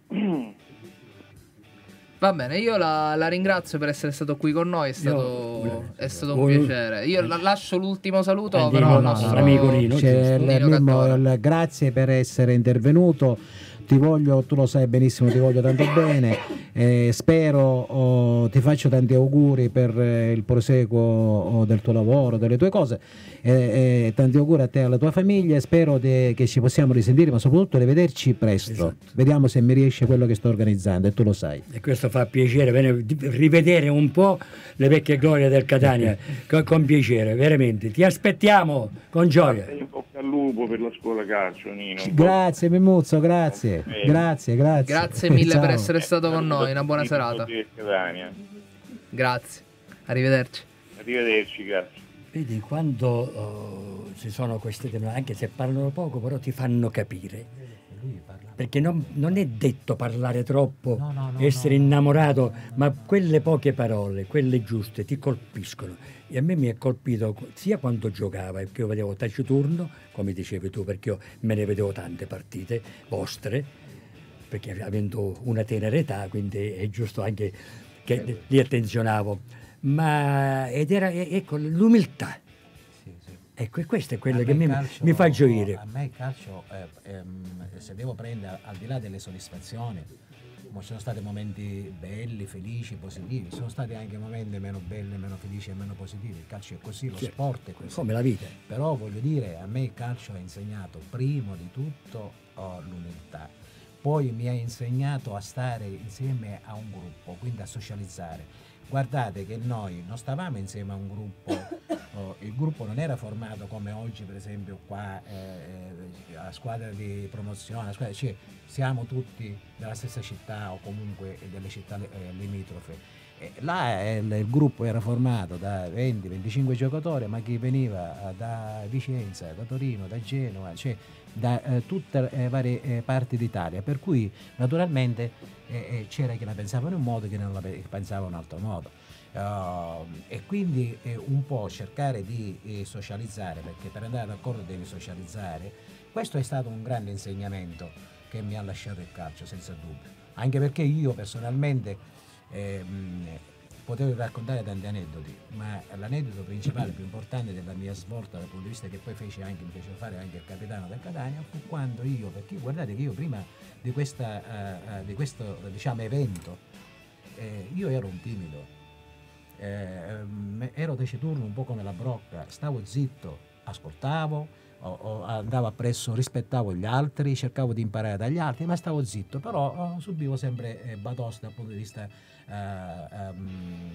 Va bene, io la, la ringrazio per essere stato qui con noi, è stato, Io- è stato un un- piacere. Io la- lascio l'ultimo saluto, Andiamo però al al nostro nostro amico Nino, C'è giusto? il- Nino Mimmo, Cattore. il- grazie per essere intervenuto. ti voglio, tu lo sai benissimo, ti voglio tanto bene, eh, spero, oh, ti faccio tanti auguri per eh, il proseguo oh, del tuo lavoro, delle tue cose, eh, eh, tanti auguri a te e alla tua famiglia, spero de, che ci possiamo risentire, ma soprattutto rivederci presto. Esatto. Vediamo se mi riesce quello che sto organizzando e tu lo sai. E questo fa piacere, bene, rivedere un po' le vecchie glorie del Catania, con, con piacere, veramente. Ti aspettiamo con gioia. In bocca al lupo per la scuola calcio, Nino. Grazie Mimuzzo, grazie, Eh. grazie, grazie. Grazie mille per Ciao. essere stato con noi, una buona serata. Grazie, arrivederci. Arrivederci, grazie. Vedi, quando oh, ci sono queste tematiche, anche se parlano poco, però ti fanno capire. Perché non, non è detto parlare troppo, No, no, no, essere no, no. innamorato, ma quelle poche parole, quelle giuste, ti colpiscono. E a me mi è colpito sia quando giocava, perché io vedevo taciturno, come dicevi tu, perché io me ne vedevo tante partite vostre, perché avendo una tenera età, quindi è giusto anche che li attenzionavo. Ma ed era, ecco, l'umiltà. Ecco, e questo è quello A che me mi, il calcio- mi fa gioire. A me il calcio, eh, ehm, se devo prendere al di là delle soddisfazioni, ma ci sono stati momenti belli, felici, positivi, ci sono stati anche momenti meno belli, meno felici e meno positivi. Il calcio è così, lo Certo. sport è così. Come la vita. Però voglio dire, a me il calcio ha insegnato prima di tutto oh, l'umiltà, poi mi ha insegnato a stare insieme a un gruppo, quindi a socializzare. Guardate che noi non stavamo insieme a un gruppo, oh, il gruppo non era formato come oggi per esempio qua eh, a squadra di promozione, a squadra, cioè, siamo tutti della stessa città o comunque delle città eh, limitrofe. E là eh, il, il gruppo era formato da venti venticinque giocatori, ma chi veniva da Vicenza, da Torino, da Genova, cioè da eh, tutte le varie eh, parti d'Italia, per cui naturalmente eh, eh, c'era chi la pensava in un modo e chi non la pe- pensava in un altro modo. Uh, e quindi eh, un po' cercare di eh, socializzare, perché per andare d'accordo devi socializzare. Questo è stato un grande insegnamento che mi ha lasciato il calcio, senza dubbio, anche perché io personalmente eh, mh, potevo raccontare tanti aneddoti, ma l'aneddoto principale più importante della mia svolta dal punto di vista che poi fece anche, mi fece fare anche il capitano del Catania, fu quando io, perché guardate che io prima di, questa, uh, uh, di questo diciamo evento eh, io ero un timido, eh, ero taciturno un po' come la Brocca, stavo zitto, ascoltavo, o, o andavo appresso, rispettavo gli altri, cercavo di imparare dagli altri, ma stavo zitto, però oh, subivo sempre eh, batoste dal punto di vista eh, um,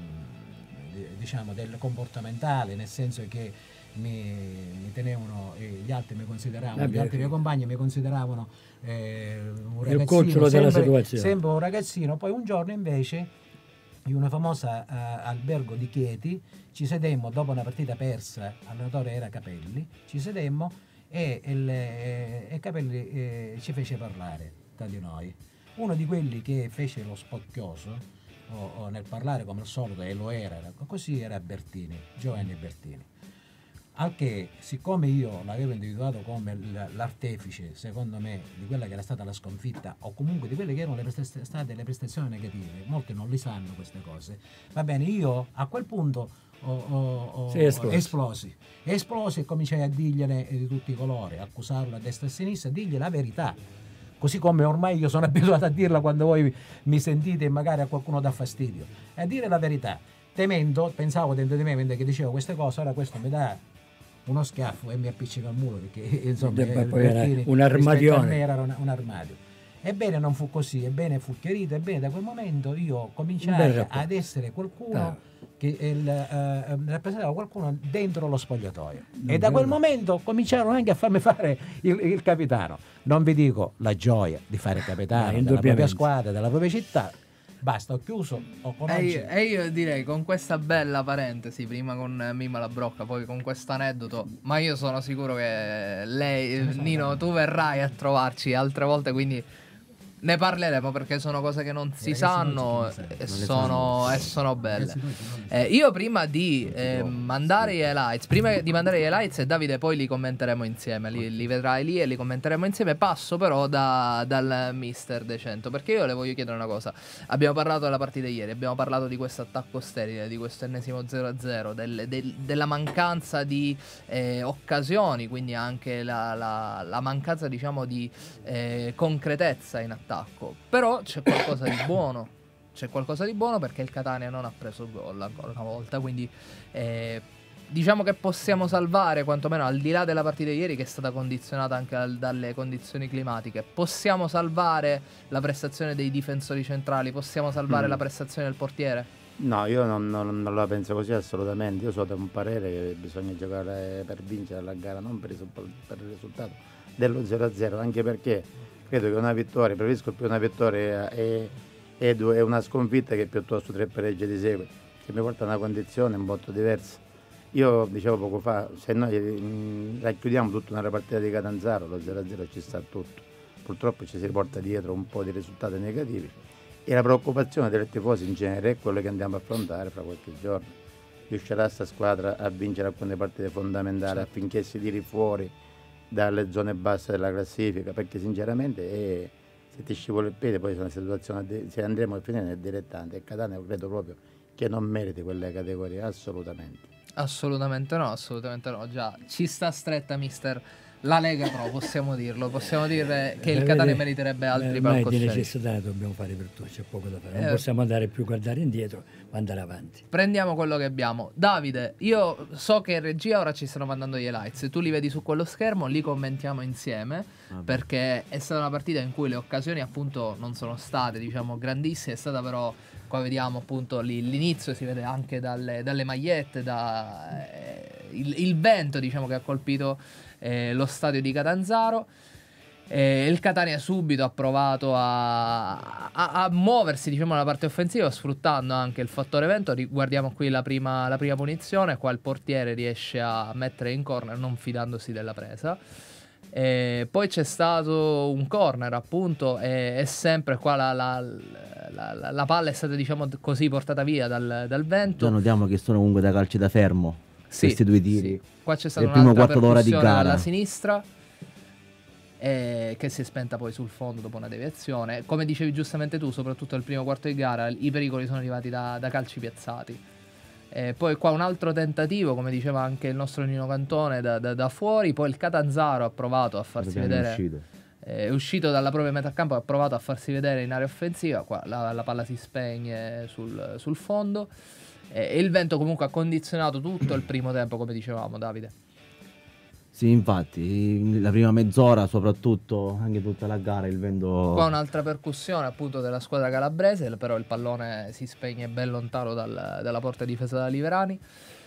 diciamo del comportamentale, nel senso che mi, mi tenevano, eh, gli altri mi consideravano, Vabbè, gli altri miei compagni mi consideravano eh, un il ragazzino, cucciolo della sempre, situazione. sempre un ragazzino. Poi un giorno invece in una famosa uh, albergo di Chieti ci sedemmo dopo una partita persa, l'allenatore era Capelli, ci sedemmo e, il, e, e Capelli eh, ci fece parlare tra di noi. Uno di quelli che fece lo spocchioso o, o nel parlare come al solito, e lo era, era così, era Bertini, Giovanni Bertini. Anche siccome io l'avevo individuato come l'artefice, secondo me, di quella che era stata la sconfitta, o comunque di quelle che erano le presta- state le prestazioni negative, molti non li sanno queste cose, va bene, io a quel punto ho, ho, ho Sei esplosi. esplosi, esplosi e cominciai a dirgliene di tutti i colori, accusarlo a destra e a sinistra, dirgli la verità, così come ormai io sono abituato a dirla quando voi mi sentite e magari a qualcuno dà fastidio, e a dire la verità, temendo, pensavo dentro di me mentre che dicevo queste cose, ora questo mi dà uno schiaffo e mi appiccica al muro, perché insomma E poi eh, era Bertini, un armadione. rispetto a me era un, un armadio. Ebbene non fu così, ebbene fu chiarito, ebbene da quel momento io Un bel cominciai rapporto. ad essere qualcuno Ah. che il, eh, rappresentava qualcuno dentro lo spogliatoio, Un e da bel- quel momento cominciarono anche a farmi fare il, il capitano. Non vi dico la gioia di fare il Ah, capitano della indubbiamente. propria squadra, della propria città. Basta, ho chiuso, ho con E oggi- io, e io direi con questa bella parentesi, prima con eh, Mimma la Brocca, poi con questo aneddoto, ma io sono sicuro che lei, Nino, tu verrai a trovarci altre volte, quindi Ne parleremo perché sono cose che non si sanno e sono, e sono belle. Eh, io prima di eh, mandare gli highlights, prima di mandare gli highlights, e Davide poi li commenteremo insieme, li, li vedrai lì e li commenteremo insieme. Passo però da, dal mister De Cento, perché io le voglio chiedere una cosa. Abbiamo parlato della partita di ieri, abbiamo parlato di questo attacco sterile, di questo ennesimo zero a zero, del, del, della mancanza di eh, occasioni, quindi anche la, la, la mancanza, diciamo, di eh, concretezza in attacco. Però c'è qualcosa di buono, c'è qualcosa di buono perché il Catania non ha preso il gol ancora una volta, quindi eh, diciamo che possiamo salvare, quantomeno al di là della partita di ieri che è stata condizionata anche al, dalle condizioni climatiche, possiamo salvare la prestazione dei difensori centrali, possiamo salvare mm. la prestazione del portiere? No, io non, non, non la penso così assolutamente. Io sono da un parere che bisogna giocare per vincere la gara, non per il, per il risultato dello zero a zero, anche perché credo che una vittoria, preferisco più una vittoria e, e, due, e una sconfitta che piuttosto tre pareggi di seguito, che mi porta a una condizione un po' diversa. Io dicevo poco fa, se noi mh, racchiudiamo tutta una partita di Catanzaro, lo zero a zero ci sta tutto. Purtroppo ci si riporta dietro un po' di risultati negativi e la preoccupazione dei tifosi in genere è quello che andiamo a affrontare fra qualche giorno. Riuscirà sta squadra a vincere alcune partite fondamentali, sì, affinché si tiri fuori dalle zone basse della classifica, perché sinceramente è, se ti scivola il piede poi è una situazione, se andremo a finire nel dilettante, e Catania credo proprio che non meriti quelle categorie, assolutamente. Assolutamente no, assolutamente no, già ci sta stretta, mister, la Lega Pro, possiamo dirlo, possiamo dire che il Catania meriterebbe altri palcoscenici. Di necessità dobbiamo fare per tutti, c'è poco da fare, non eh, possiamo andare più a guardare indietro, ma andare avanti. Prendiamo quello che abbiamo. Davide, io so che in regia ora ci stanno mandando gli highlights, tu li vedi su quello schermo, li commentiamo insieme, ah, perché è stata una partita in cui le occasioni appunto non sono state, diciamo, grandissime, è stata però, qua vediamo appunto l'inizio, si vede anche dalle, dalle magliette, da, eh, il, il vento, diciamo, che ha colpito eh, lo stadio di Catanzaro. Eh, il Catania subito ha provato a, a, a muoversi, diciamo, nella parte offensiva, sfruttando anche il fattore vento. Guardiamo qui la prima, la prima punizione, qua il portiere riesce a mettere in corner non fidandosi della presa. E poi c'è stato un corner appunto e, e sempre qua la, la, la, la, la palla è stata, diciamo così, portata via dal, dal vento. Già notiamo che sono comunque da calci da fermo, sì, questi due tiri, sì. Qua c'è stata un'altra percussione alla sinistra eh, che si è spenta poi sul fondo dopo una deviazione. Come dicevi giustamente tu, soprattutto nel primo quarto di gara i pericoli sono arrivati da, da calci piazzati. Eh, poi qua un altro tentativo, come diceva anche il nostro Nino Cantone, da, da, da fuori. Poi il Catanzaro ha provato a farsi vedere, è uscito. Eh, è uscito dalla propria metà campo, ha provato a farsi vedere in area offensiva. Qua la, la palla si spegne sul, sul fondo eh, e il vento comunque ha condizionato tutto il primo tempo, come dicevamo, Davide. Sì, infatti, la prima mezz'ora, soprattutto anche tutta la gara, il vento... Qua un'altra percussione appunto della squadra calabrese, però il pallone si spegne ben lontano dal, dalla porta difesa da Liverani.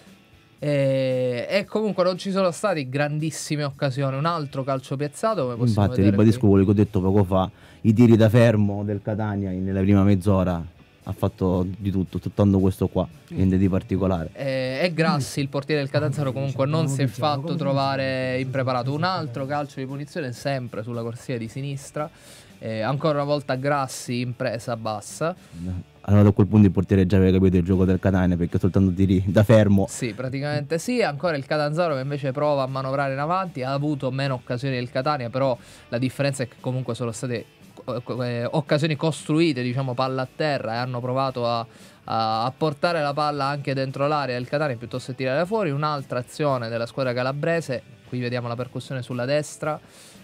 E, e comunque non ci sono state grandissime occasioni. Un altro calcio piazzato, come possiamo infatti, vedere, ribadisco quello che ho detto poco fa, i tiri da fermo del Catania nella prima mezz'ora. Ha fatto di tutto, soltanto questo qua, niente di particolare. E, e Grassi, il portiere del Catanzaro, comunque non si è fatto trovare impreparato. Un altro calcio di punizione sempre sulla corsia di sinistra. E ancora una volta Grassi in presa bassa. Allora a quel punto il portiere già aveva capito il gioco del Catania, perché soltanto tiri da fermo. Sì, praticamente sì. Ancora il Catanzaro che invece prova a manovrare in avanti, ha avuto meno occasioni del Catania, però la differenza è che comunque sono state occasioni costruite, diciamo, palla a terra, e hanno provato a, a, a portare la palla anche dentro l'area del Catania piuttosto che tirare fuori. Un'altra azione della squadra calabrese, qui vediamo la percussione sulla destra,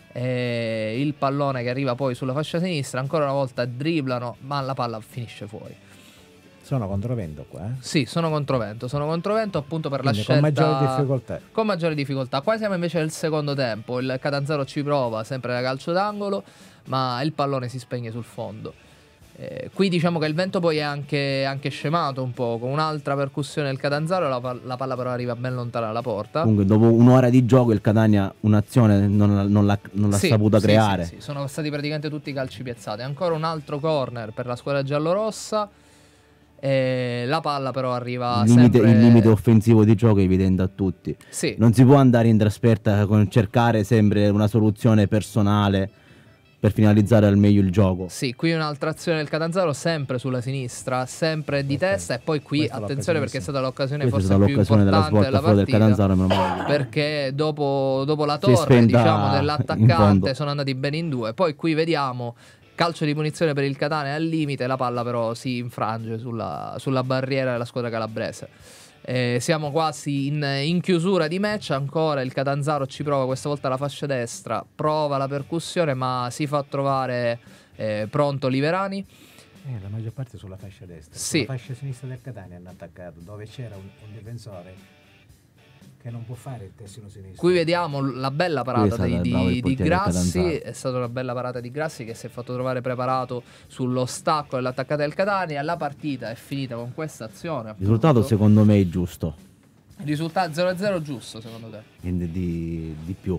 e il pallone che arriva poi sulla fascia sinistra, ancora una volta dribblano ma la palla finisce fuori. Sono controvento qua, eh? Sì, sono controvento, sono controvento appunto per Quindi la scelta. Con maggiori difficoltà. Con maggiori difficoltà. Qua siamo invece nel secondo tempo, il Catanzaro ci prova sempre da calcio d'angolo, ma il pallone si spegne sul fondo. Eh, qui diciamo che il vento poi è anche, anche scemato un po', con un'altra percussione del Catanzaro, la, la palla però arriva ben lontana dalla porta. Comunque dopo un'ora di gioco il Catania un'azione non, non l'ha, non l'ha sì, saputa sì, creare. Sì, sì, sono stati praticamente tutti calci piazzati. Ancora un altro corner per la squadra giallorossa. E la palla però arriva il limite, sempre... il limite offensivo di gioco è evidente a tutti. Sì. Non si può andare in trasferta con cercare sempre una soluzione personale per finalizzare al meglio il gioco. Sì, qui un'altra azione del Catanzaro sempre sulla sinistra, sempre di Okay. testa, e poi qui Questa è attenzione l'occasione, perché è sì. stata l'occasione Questa è forse stata più l'occasione della importante svolta della fuori del partita, Catanzaro, meno male. perché dopo, dopo la Si è torre, spenta diciamo, in dell'attaccante fondo. sono andati bene in due. Poi qui vediamo calcio di punizione per il Catania al limite, la palla però si infrange sulla, sulla barriera della squadra calabrese. Eh, siamo quasi in, in chiusura di match. Ancora il Catanzaro ci prova questa volta la fascia destra, prova la percussione, ma si fa trovare eh, pronto Liverani. Eh, la maggior parte sulla fascia destra. Sì. Sulla fascia sinistra del Catania hanno attaccato, dove c'era un, un difensore che non può fare il terzino sinistro. Qui vediamo la bella Qui è parata stato di, bravo il di, di portiere del Grassi. Catanzaro. È stata una bella parata di Grassi che si è fatto trovare preparato sullo stacco dell'attaccante del Catania. La partita è finita con questa azione. Il risultato appunto. secondo me è giusto, Risultato zero a zero giusto secondo te? niente di, di più.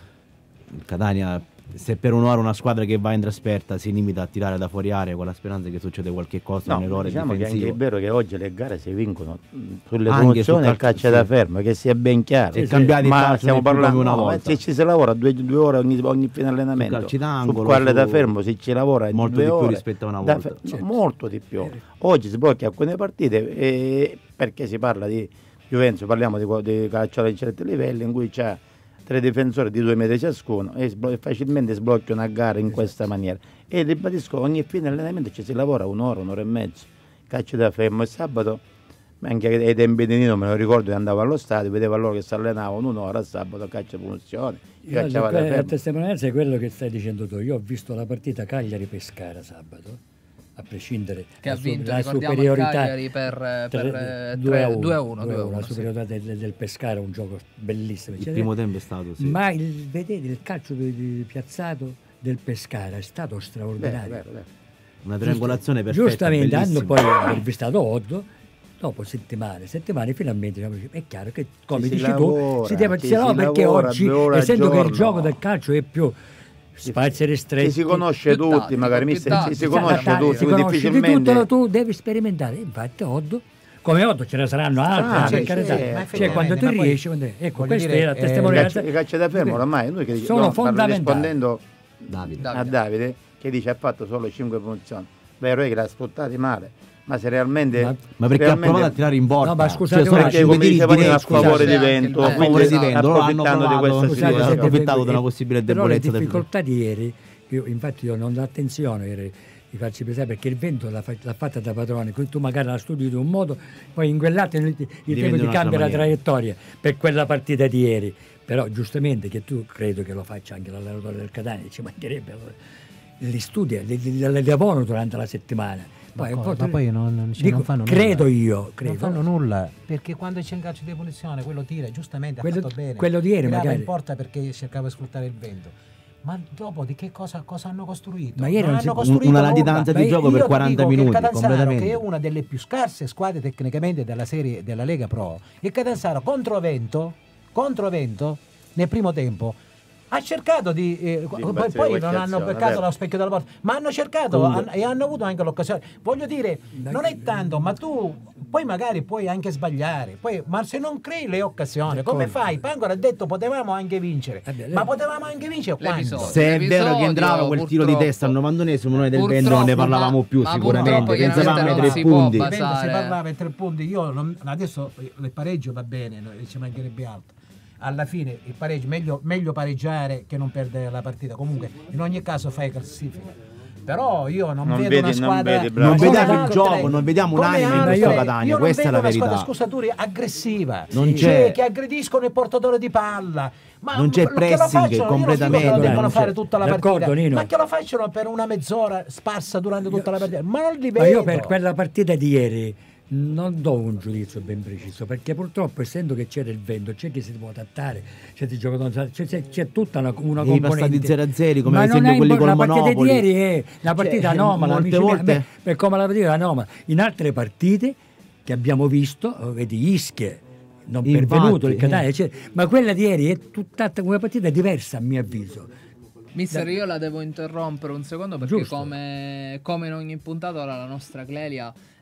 Il Catania, se per un'ora una squadra che va in trasferta si limita a tirare da fuori area con la speranza che succeda qualche cosa, No, un errore diciamo che difensivo. anche è vero che oggi le gare si vincono mh, sulle Anche promozioni sul e calcio calcio, da sì. fermo, che sia ben chiaro. Se cambiate il ma calcio stiamo non è più parlando come una no, ma volta. se ci si lavora due, due ore ogni, ogni fine allenamento calci su d'angolo, quelle da su- fermo si ci lavora molto due di più ore rispetto a una da volta. fer- Certo. molto di più. Oggi si blocca alcune partite e perché si parla di Juventus, parliamo di, di calcio a certi livelli in cui c'è tre difensori di due metri ciascuno e sblo- facilmente sblocchi una gara in questa maniera. E ribadisco, ogni fine allenamento ci si lavora un'ora, un'ora e mezzo. Calcio da fermo e sabato, anche ai tempi di Nino me lo ricordo che andavo allo stadio, vedevo loro che si allenavano un'ora, sabato calcio punizione, Io, calciava da a fermo. testimonianza è quello che stai dicendo tu. Io ho visto la partita Cagliari-Pescara sabato, a prescindere Che ha la su- vinto, la ricordiamo, il superiorità Cagliari per, per eh, due a due a uno, uno. la Sì. superiorità del, del Pescara, un gioco bellissimo. Il Cioè, primo tempo è stato, sì. Ma il, vedete il calcio di, di piazzato del Pescara è stato Vero, straordinario. vero, vero. Una triangolazione perfetta, Giustamente hanno bellissima. poi intervistato Oddo. Dopo settimane, settimane finalmente diciamo, è chiaro che come Ci si dici lavora, tu si deve ci si lavora si perché lavora oggi due ore al essendo che il giorno. gioco del calcio è più spazi ristretti, Ci si conosce più tutti, tattico, magari più mister, ci si tattico, conosce Esatto, tutti, si quindi conosce di difficilmente tutto, tu devi sperimentare. Infatti Oddo, come Oddo ce ne saranno altri, Ah, per sì, carità. sì, ma Cioè effettivamente, quando tu ma poi, riesci, quando- ecco, voglio questa dire, è la eh, i testimonianza. calci, i calci da fermo ormai noi che Sono no, parlo fondamentali. rispondendo Davide. a Davide. Davide che dice ha fatto solo cinque punizioni, vero è che l'ha sfruttati male, ma se realmente Ma- Ma perché realmente- ha provato a tirare in porta? No, ma scusate, Cioè, sono guarda, perché cinque come tiri diceva prima a diretti, favore scusate, di anche vento, il a vento, favore di esatto. vento, loro hanno approfittando di provato, questa Scusate, situazione. se- approfittato di una possibile però le debolezza del difficoltà di ieri, io, infatti io non do attenzione ieri, di farci pensare perché il vento l'ha, fa- l'ha fatta da padrone, quindi tu magari la studi di un modo, poi in quell'altro il, il tempo in ti un'altra cambia la maniera. traiettoria per quella partita di ieri. Però giustamente che tu credo che lo faccia anche l'allenatore del Catania, ci mancherebbe, allora, li studia, li, li, li lavorano durante la settimana. Poi, Ma, un co- po' ma poi non, non- cioè, dico, non fanno credo nulla. io, credo. Non fanno nulla perché quando c'è un calcio di punizione quello tira, giustamente Quello- ha fatto bene. quello di ieri Tirava magari. in porta perché cercava di sfruttare il vento. Ma dopo di che cosa, cosa hanno costruito? Ma ieri non hanno si- costruito una nulla. latitanza di Ma gioco io per ti quaranta dico che minuti, il Catanzaro, completamente. che è una delle più scarse squadre tecnicamente della serie della Lega Pro, il Catanzaro contro vento, contro vento nel primo tempo ha cercato di, eh, poi, imbazzare poi qualche non hanno azione, beccato vero. lo specchio della porta, ma hanno cercato Comunque- han- e hanno avuto anche l'occasione. Voglio dire, non è tanto, ma tu poi magari puoi anche sbagliare, poi, ma se non crei le occasioni, come D'accordo. fai? Pangora ha detto potevamo anche vincere, Eh beh, ma lei- potevamo anche vincere quando? L'episodio. Se è vero che L'episodio, entrava quel tiro di purtroppo- testa al novantunesimo, noi del Purtroppo, vento non ne parlavamo più ma sicuramente. purtroppo Pensavamo ai chiaramente tre non si può punti. bas- Dipende, si basare. parlava in tre punti, io non- adesso il pareggio va bene, no, ci mancherebbe altro. Alla fine il pareggio, meglio, meglio pareggiare che non perdere la partita. Comunque, in ogni caso fai classifica. Però io non, Non vedo vedi- una non squadra. vedi, bravo. Non come vediamo il altre, gioco, non vediamo come un'anima in altre. questo Catania, Io non questa è vedo la una squadra, verità. scusatori, aggressiva. Non Sì, c'è- che aggrediscono il portatore di palla. Ma Non c'è che lo pressing facciano, io non dico completamente, che lo devono non fare c'è. tutta la D'accordo, partita, Nino. ma che lo facciano per una mezz'ora sparsa durante tutta la partita. Ma non li vedo. Ma io per quella partita di ieri non do un giudizio ben preciso, perché purtroppo essendo che c'era il vento, c'è chi si può adattare, c'è, chi gioca- c'è, c'è, c'è tutta una, una I componente. passati zero a zero, come Ma ad non esempio è quelli impo- col la partita di Monopoli. ieri è una partita Cioè, anomala, molte amici miei, volte- a me, per come la partita è anomala. In altre partite che abbiamo visto, vedi Ischia, non Infatti, pervenuto il Catania, eh. eccetera, ma quella di ieri è tutt'altra una partita diversa a mio avviso. Mister, io la devo interrompere un secondo perché Giusto. come, come in ogni puntata ora la nostra Clelia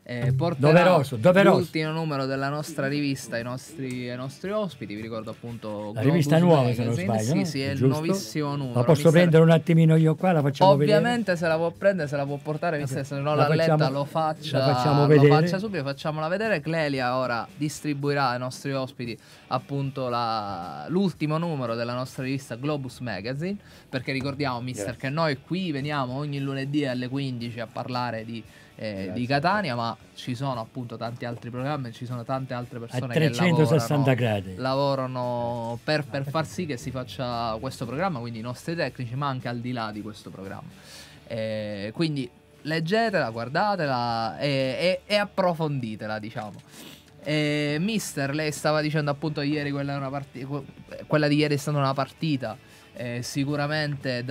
eh, porterà Doveroso, doveroso. l'ultimo numero della nostra rivista ai nostri, ai nostri ospiti. Vi ricordo appunto La rivista Globus nuova, se non Magazine. sbaglio, Sì, no? sì, è il Giusto? nuovissimo numero. La posso Mister- prendere un attimino io qua, la facciamo Ovviamente vedere? se la può prendere, se la può portare, mister, se non La l'ha letta facciamo- lo faccia, la facciamo lo vedere. faccia subito, facciamola vedere. Clelia ora distribuirà ai nostri ospiti appunto la- l'ultimo numero della nostra rivista Globus Magazine, perché ricordiamo, mister, Grazie. che noi qui veniamo ogni lunedì alle quindici a parlare di eh, di Catania, ma ci sono appunto tanti altri programmi, ci sono tante altre persone A trecentosessanta che gradi. lavorano, lavorano per, per far sì che si faccia questo programma, quindi i nostri tecnici, ma anche al di là di questo programma. Eh, quindi leggetela, guardatela e, e, e approfonditela, diciamo. Eh, mister, lei stava dicendo appunto ieri quella, è una partita, quella di ieri è stata una partita eh, sicuramente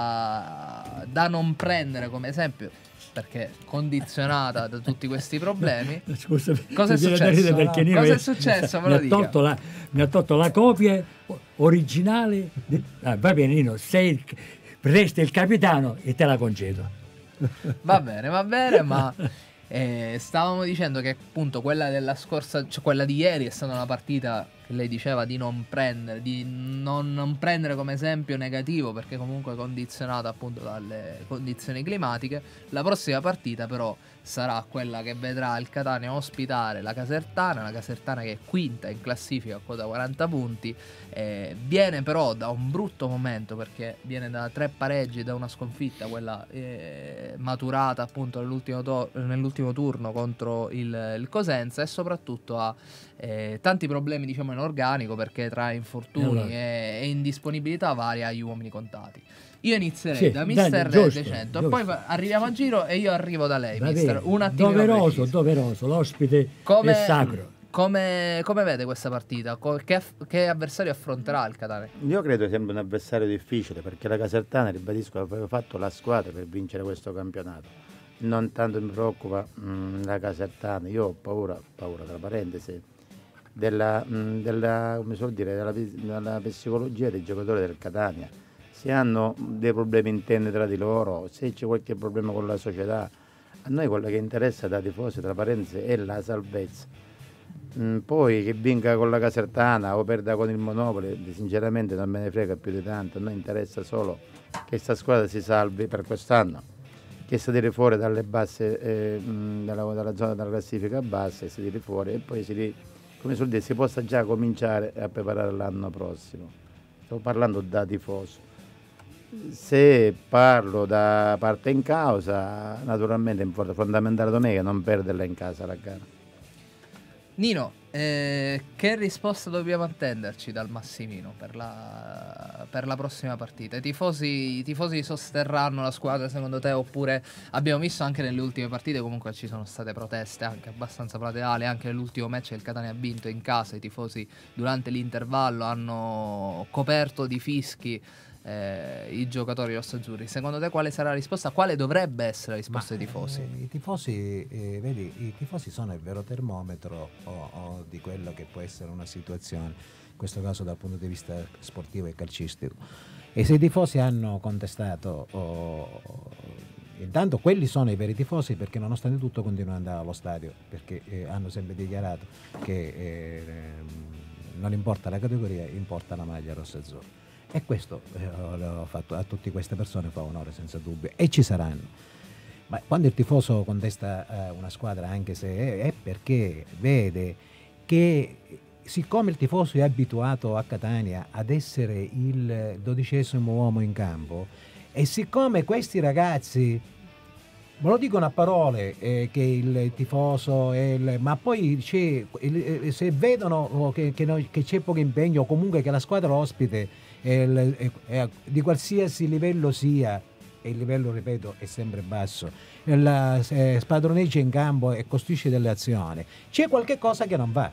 da, da non prendere come esempio, perché condizionata da tutti questi problemi. Scusa, Cosa è mi viene da ridere successo? perché Nino Cosa è mi- successo? Me Mi lo ha, dica. tolto la, mi ha tolto la copia originale. di- ah, va bene, Nino, sei il, resti il capitano e te la concedo. Va bene, va bene, ma eh, stavamo dicendo che appunto quella della scorsa, cioè quella di ieri è stata una partita che lei diceva di non prendere, di non, non prendere come esempio negativo, perché comunque condizionata appunto dalle condizioni climatiche. La prossima partita però sarà quella che vedrà il Catania ospitare la Casertana, la Casertana che è quinta in classifica a quota quaranta punti, eh, viene però da un brutto momento perché viene da tre pareggi, da una sconfitta, quella eh, maturata appunto nell'ultimo, to- nell'ultimo turno contro il, il Cosenza, e soprattutto ha eh, tanti problemi diciamo in organico, perché tra infortuni E allora? e, e indisponibilità varia agli uomini contati. Io inizierei Sì, da dai, mister giusto, De Cento, giusto. e poi fa- arriviamo a giro e io arrivo da lei, Va mister. bene. Un attimo Doveroso, doveroso, l'ospite Come- è sacro. Come, come vede questa partita? Co- Che, aff- che avversario affronterà il Catania? Io credo sia un avversario difficile perché la Casertana, ribadisco, aveva fatto la squadra per vincere questo campionato. Non tanto mi preoccupa mh, la Casertana, io ho paura, paura tra parentesi, della, mh, della, come si vuol dire, della, della psicologia dei giocatori del Catania. Se hanno dei problemi interni tra di loro, se c'è qualche problema con la società, a noi quello che interessa da tifosi, tra parentesi, è la salvezza. Mm, poi che vinca con la Casertana o perda con il Monopoli, sinceramente non me ne frega più di tanto. A noi interessa solo che questa squadra si salvi per quest'anno, che si tiri fuori dalle basse, eh, mh, dalla, dalla zona della classifica bassa, e si tiri fuori e poi si, ri- come si vuol dire, si possa già cominciare a preparare l'anno prossimo. Sto parlando da tifoso. Se parlo da parte in causa, naturalmente è fondamentale domenica non perderla in casa la gara. Nino, eh, che risposta dobbiamo attenderci dal Massimino per la, per la prossima partita? I tifosi, i tifosi sosterranno la squadra secondo te, oppure abbiamo visto anche nelle ultime partite comunque ci sono state proteste anche abbastanza plateali, anche nell'ultimo match il Catania ha vinto in casa, i tifosi durante l'intervallo hanno coperto di fischi eh, i giocatori rossazzurri. Secondo te quale sarà la risposta? Quale dovrebbe essere la risposta Ma, dei tifosi? eh, I tifosi, eh, vedi, i tifosi sono il vero termometro o, o di quello che può essere una situazione, in questo caso dal punto di vista sportivo e calcistico. E se i tifosi hanno contestato, oh, intanto quelli sono i veri tifosi, perché nonostante tutto continuano ad andare allo stadio, perché eh, hanno sempre dichiarato che eh, non importa la categoria, importa la maglia rossa-azzurra. E questo eh, l'ho fatto a tutte queste persone, fa onore senza dubbio, e ci saranno. Ma quando il tifoso contesta eh, una squadra, anche se è, è perché vede che, siccome il tifoso è abituato a Catania ad essere il dodicesimo uomo in campo, e siccome questi ragazzi me lo dicono a parole eh, che il tifoso è il, ma poi c'è, il, se vedono che, che, noi, che c'è poco impegno, o comunque che la squadra ospite è il, è, è, di qualsiasi livello sia, e il livello, ripeto, è sempre basso, la, eh, spadroneggia in campo e costruisce delle azioni, c'è qualche cosa che non va.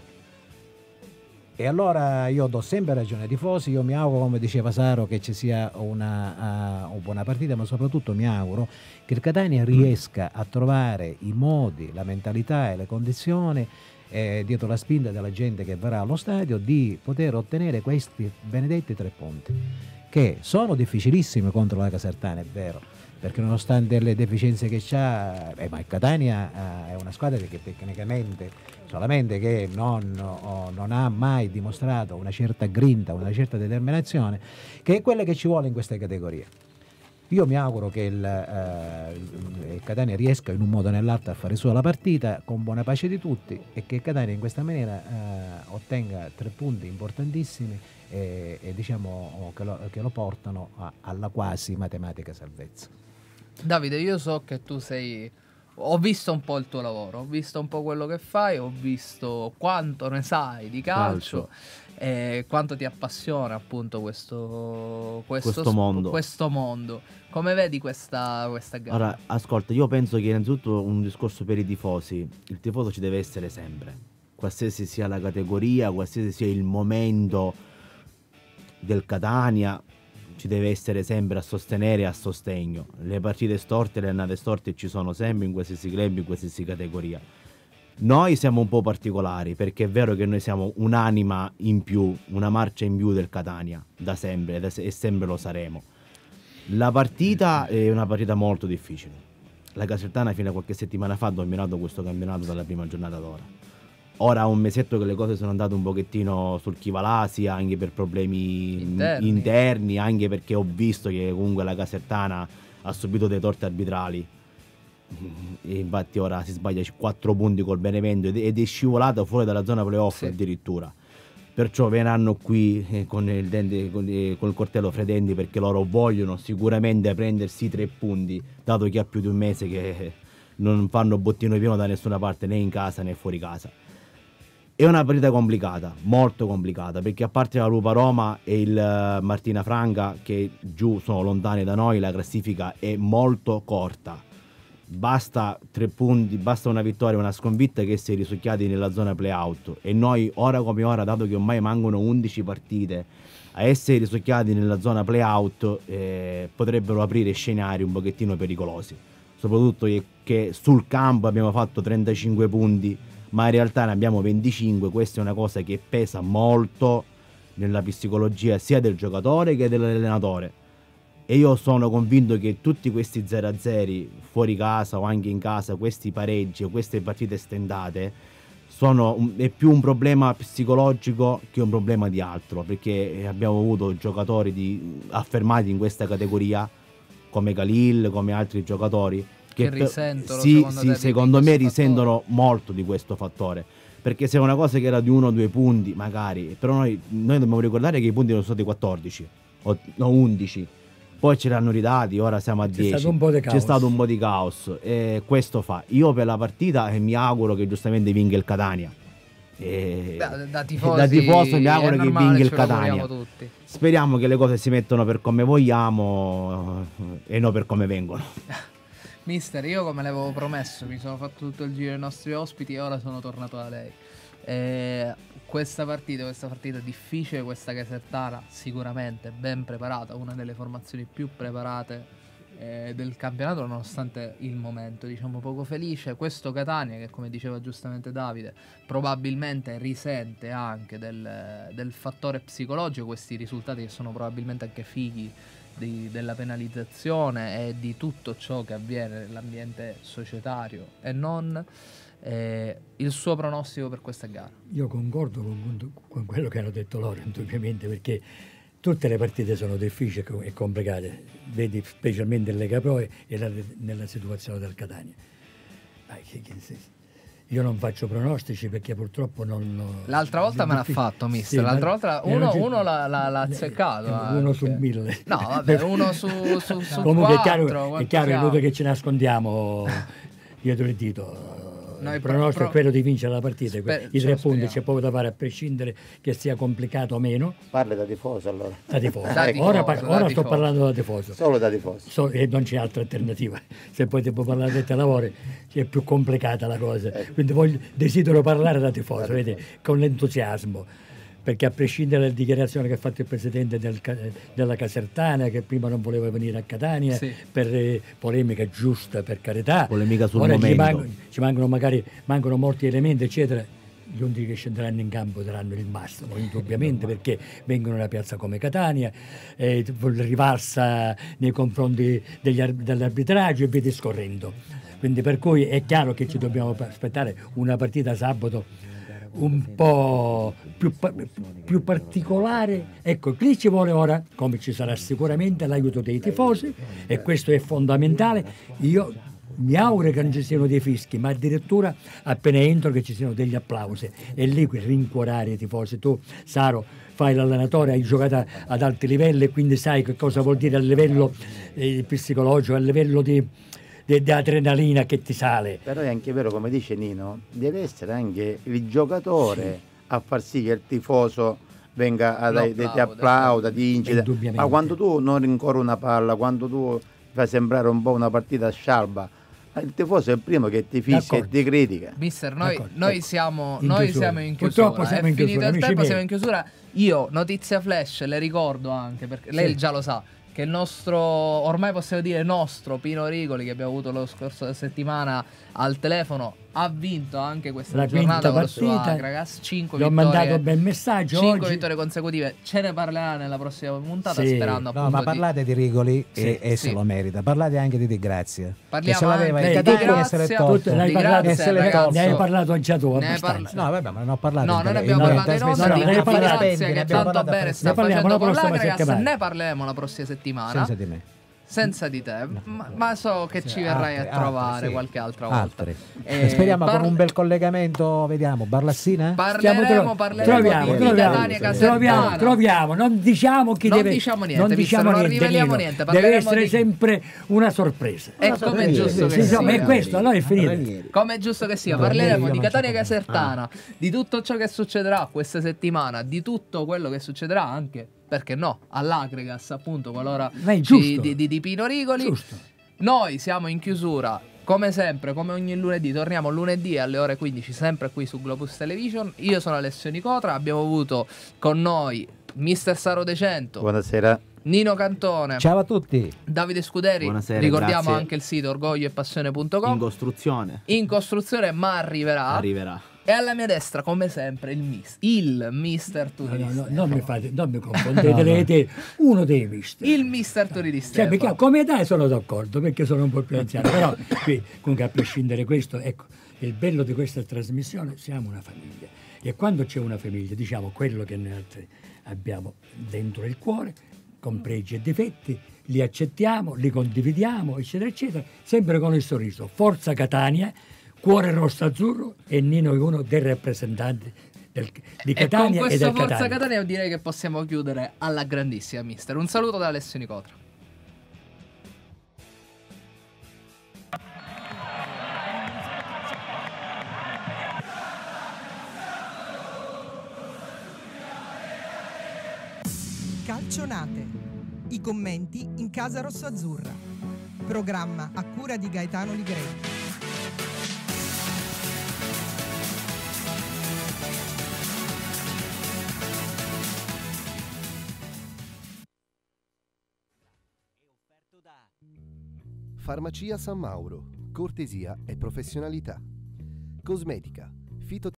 E allora io do sempre ragione ai tifosi. Io mi auguro, come diceva Saro, che ci sia una, uh, una buona partita, ma soprattutto mi auguro che il Catania riesca a trovare i modi, la mentalità e le condizioni, eh, dietro la spinta della gente che verrà allo stadio, di poter ottenere questi benedetti tre punti, che sono difficilissimi contro la Casertana, è vero, perché nonostante le deficienze che c'ha, eh, ma il Catania eh, è una squadra che tecnicamente, solamente che non, oh, non ha mai dimostrato una certa grinta, una certa determinazione, che è quella che ci vuole in queste categorie. Io mi auguro che il, eh, il Catania riesca in un modo o nell'altro a fare sua la partita con buona pace di tutti, e che il Catania in questa maniera eh, ottenga tre punti importantissimi e, e diciamo che lo, che lo portano a, alla quasi matematica salvezza. Davide, io so che tu sei... Ho visto un po' il tuo lavoro, ho visto un po' quello che fai, ho visto quanto ne sai di calcio, calcio. E quanto ti appassiona appunto questo, questo, questo, mondo. questo mondo. Come vedi questa, questa gara? Ora, ascolta, io penso che innanzitutto un discorso per i tifosi. Il tifoso ci deve essere sempre, qualsiasi sia la categoria, qualsiasi sia il momento del Catania, ci deve essere sempre a sostenere e a sostegno. Le partite storte, le annate storte ci sono sempre in qualsiasi club, in qualsiasi categoria. Noi siamo un po' particolari, perché è vero che noi siamo un'anima in più, una marcia in più del Catania, da sempre, da se- e sempre lo saremo. La partita è una partita molto difficile. La Casertana fino a qualche settimana fa ha dominato questo campionato dalla prima giornata d'ora. Ora ha un mesetto che le cose sono andate un pochettino sul chi va l'Asia, anche per problemi interni. interni, anche perché ho visto che comunque la Casertana ha subito dei torti arbitrali. E infatti ora si sbaglia quattro punti col Benevento ed è scivolata fuori dalla zona playoff, sì, addirittura. Perciò verranno qui eh, con il dente, con, eh, col coltello fredenti, perché loro vogliono sicuramente prendersi tre punti, dato che ha più di un mese che non fanno bottino pieno da nessuna parte, né in casa né fuori casa. È una partita complicata, molto complicata, perché a parte la Lupa Roma e il uh, Martina Franca, che giù sono lontani da noi, la classifica è molto corta. Basta tre punti, basta una vittoria e una sconfitta che si è risucchiati nella zona play-out, e noi ora come ora, dato che ormai mancano undici partite, a essere risucchiati nella zona play-out eh, potrebbero aprire scenari un pochettino pericolosi, soprattutto che, che sul campo abbiamo fatto trentacinque punti, ma in realtà ne abbiamo venticinque. Questa è una cosa che pesa molto nella psicologia sia del giocatore che dell'allenatore, e io sono convinto che tutti questi zero a zero fuori casa o anche in casa, questi pareggi o queste partite stendate, sono un, è più un problema psicologico che un problema di altro, perché abbiamo avuto giocatori di, affermati in questa categoria come Khalil, come altri giocatori che, che risentono, sì, secondo, sì, secondo me risentono fattore. molto di questo fattore, perché se è una cosa che era di uno o due punti magari, però noi, noi dobbiamo ricordare che i punti sono stati quattordici o no, undici, poi ce l'hanno ridati, ora siamo a C'è dieci. Stato un po' di caos. C'è stato un po' di caos e questo fa. Io per la partita eh, mi auguro che giustamente vinca il Catania. E da, da, tifosi, da tifoso mi auguro che normale, vinca il Catania. Tutti. Speriamo che le cose si mettano per come vogliamo e non per come vengono. Mister, io come l'avevo promesso mi sono fatto tutto il giro dei nostri ospiti e ora sono tornato da lei. Eh, questa partita, questa partita difficile, questa Casertana sicuramente ben preparata, una delle formazioni più preparate eh, del campionato, nonostante il momento diciamo poco felice. Questo Catania, che come diceva giustamente Davide, probabilmente risente anche del, del fattore psicologico, questi risultati che sono probabilmente anche figli di, della penalizzazione e di tutto ciò che avviene nell'ambiente societario e non. Eh, il suo pronostico per questa gara? Io concordo con, con quello che hanno detto loro, indubbiamente, perché tutte le partite sono difficili e complicate, vedi specialmente in Lega Pro e la, nella situazione del Catania. Ma che, che, io non faccio pronostici perché purtroppo non... L'altra volta me l'ha fatto, mister, sì, l'altra volta uno, uno l'ha, l'ha, l'ha azzeccato. Uno anche. Su mille. No, vabbè, uno su, su, su comunque quattro. È chiaro, è chiaro, è inutile che ci nascondiamo dietro il dito. No, il pronostico pro... è quello di vincere la partita. Sper- I tre punti c'è poco da fare, a prescindere che sia complicato o meno. Parli da tifoso allora. Da tifoso. Da tifoso ora par- da ora tifoso. sto parlando da tifoso. Solo da tifoso. So- e non c'è altra alternativa. Se poi ti può parlare di te lavori è più complicata la cosa. Ecco. Quindi voglio, desidero parlare da tifoso, da vedi, tifoso. Con l'entusiasmo. Perché a prescindere dalla dichiarazione che ha fatto il presidente del, della Casertana, che prima non voleva venire a Catania, sì, per eh, polemica giusta, per carità, polemica sul ora momento. Ci, man- ci mancano magari mancano molti elementi, eccetera. gli undici che scenderanno in campo daranno il massimo, indubbiamente, perché vengono da piazza come Catania, eh, rivalsa nei confronti degli, dell'arbitraggio e via discorrendo. Quindi per cui è chiaro che ci dobbiamo aspettare una partita sabato un po' più, più particolare. Ecco, qui ci vuole ora, come ci sarà sicuramente, l'aiuto dei tifosi, e questo è fondamentale. Io mi auguro che non ci siano dei fischi, ma addirittura appena entro che ci siano degli applausi, e lì rincuorare i tifosi. Tu, Saro, fai l'allenatore, hai giocato ad alti livelli, quindi sai che cosa vuol dire a livello eh, psicologico, a livello di, di, di adrenalina che ti sale. Però è anche vero, come dice Nino, deve essere anche il giocatore sì. a far sì che il tifoso venga a dai, ti applauda, ti incita. Ma quando tu non rincorri una palla, quando tu fai sembrare un po' una partita scialba, il tifoso è il primo che ti fissa e ti critica. Mister, noi, noi, ecco. siamo, in noi siamo in chiusura. Purtroppo siamo in chiusura. È finito il tempo, siamo in chiusura. Io, notizia flash, le ricordo anche, perché sì. lei già lo sa, che il nostro, ormai possiamo dire nostro, Pino Rigoli, che abbiamo avuto lo scorso settimana al telefono, ha vinto anche questa la giornata con partita, la sua ragazzi, cinque gli ho vittorie, mandato un bel messaggio cinque oggi. vittorie consecutive. Ce ne parlerà nella prossima puntata, sì. sperando appunto no, ma parlate di, di Rigoli sì, e, e sì. se lo merita. Parlate anche di Di Grazia. Parliamo che se l'aveva anche in di Catania Grazia, e se l'è tolto. Ne hai parlato, Grazia, se ragazzo, ne hai parlato già tu ne abbastanza. No, vabbè, ma non ho parlato. No, in non tele- abbiamo in parlato in trasmissione. onda no, di ne hai Di parlato- Grazia, che ne abbiamo tanto parlato bene a sta parliamo facendo la con prossima l'Agragas. settimana. Ne parleremo la prossima settimana. Senza di me. Senza di te, ma, ma so che ci verrai altre, a trovare altre, sì. qualche altra volta. Altre. Eh, Speriamo par- con un bel collegamento, vediamo, Barlassina? Parleremo, Stiamo- parleremo troviamo, di troviamo, Catania Casertana. troviamo, troviamo, non diciamo chi Non deve, diciamo niente, non mister, diciamo non niente, riveliamo Nino. niente, Deve parleremo essere di- sempre una sorpresa. E come è giusto che Sì, sì, ma sia. è questo, allora è finito. Come è giusto che sia, No, parleremo io di non Catania ci Casertana, di tutto ciò che succederà questa settimana, di tutto quello che succederà anche, perché no, all'Agregas, appunto, qualora Ma è ci- giusto. di, di, di Pino Rigoli. Giusto. Noi siamo in chiusura, come sempre, come ogni lunedì, torniamo lunedì alle ore quindici, sempre qui su Globus Television. Io sono Alessio Nicotra, abbiamo avuto con noi mister Saro De Cento, Buonasera. Nino Cantone, Ciao a tutti. Davide Scuderi. Buonasera, ricordiamo grazie. anche il sito orgoglio e passione punto com. In costruzione In costruzione, ma arriverà. arriverà. E alla mia destra, come sempre, il, mis- il mister No, no, Turista. no, non mi fate, non mi confondete le idee, uno dei mister. Il mister Turista. Cioè, perché come età sono d'accordo, perché sono un po' più anziano, però qui, comunque, a prescindere questo, ecco, il bello di questa trasmissione, siamo una famiglia, e quando c'è una famiglia, diciamo quello che noi altri abbiamo dentro il cuore, con pregi e difetti, li accettiamo, li condividiamo, eccetera, eccetera, sempre con il sorriso. Forza Catania, cuore rosso azzurro, e Nino è uno dei rappresentanti del, di Catania e con e questa del forza Catania. Catania io direi che possiamo chiudere alla grandissima, mister. Un saluto da Alessio Nicotra. Calcionate. I commenti in casa rossoazzurra. Programma a cura di Gaetano Ligrei. Farmacia San Mauro, cortesia e professionalità. Cosmetica, fito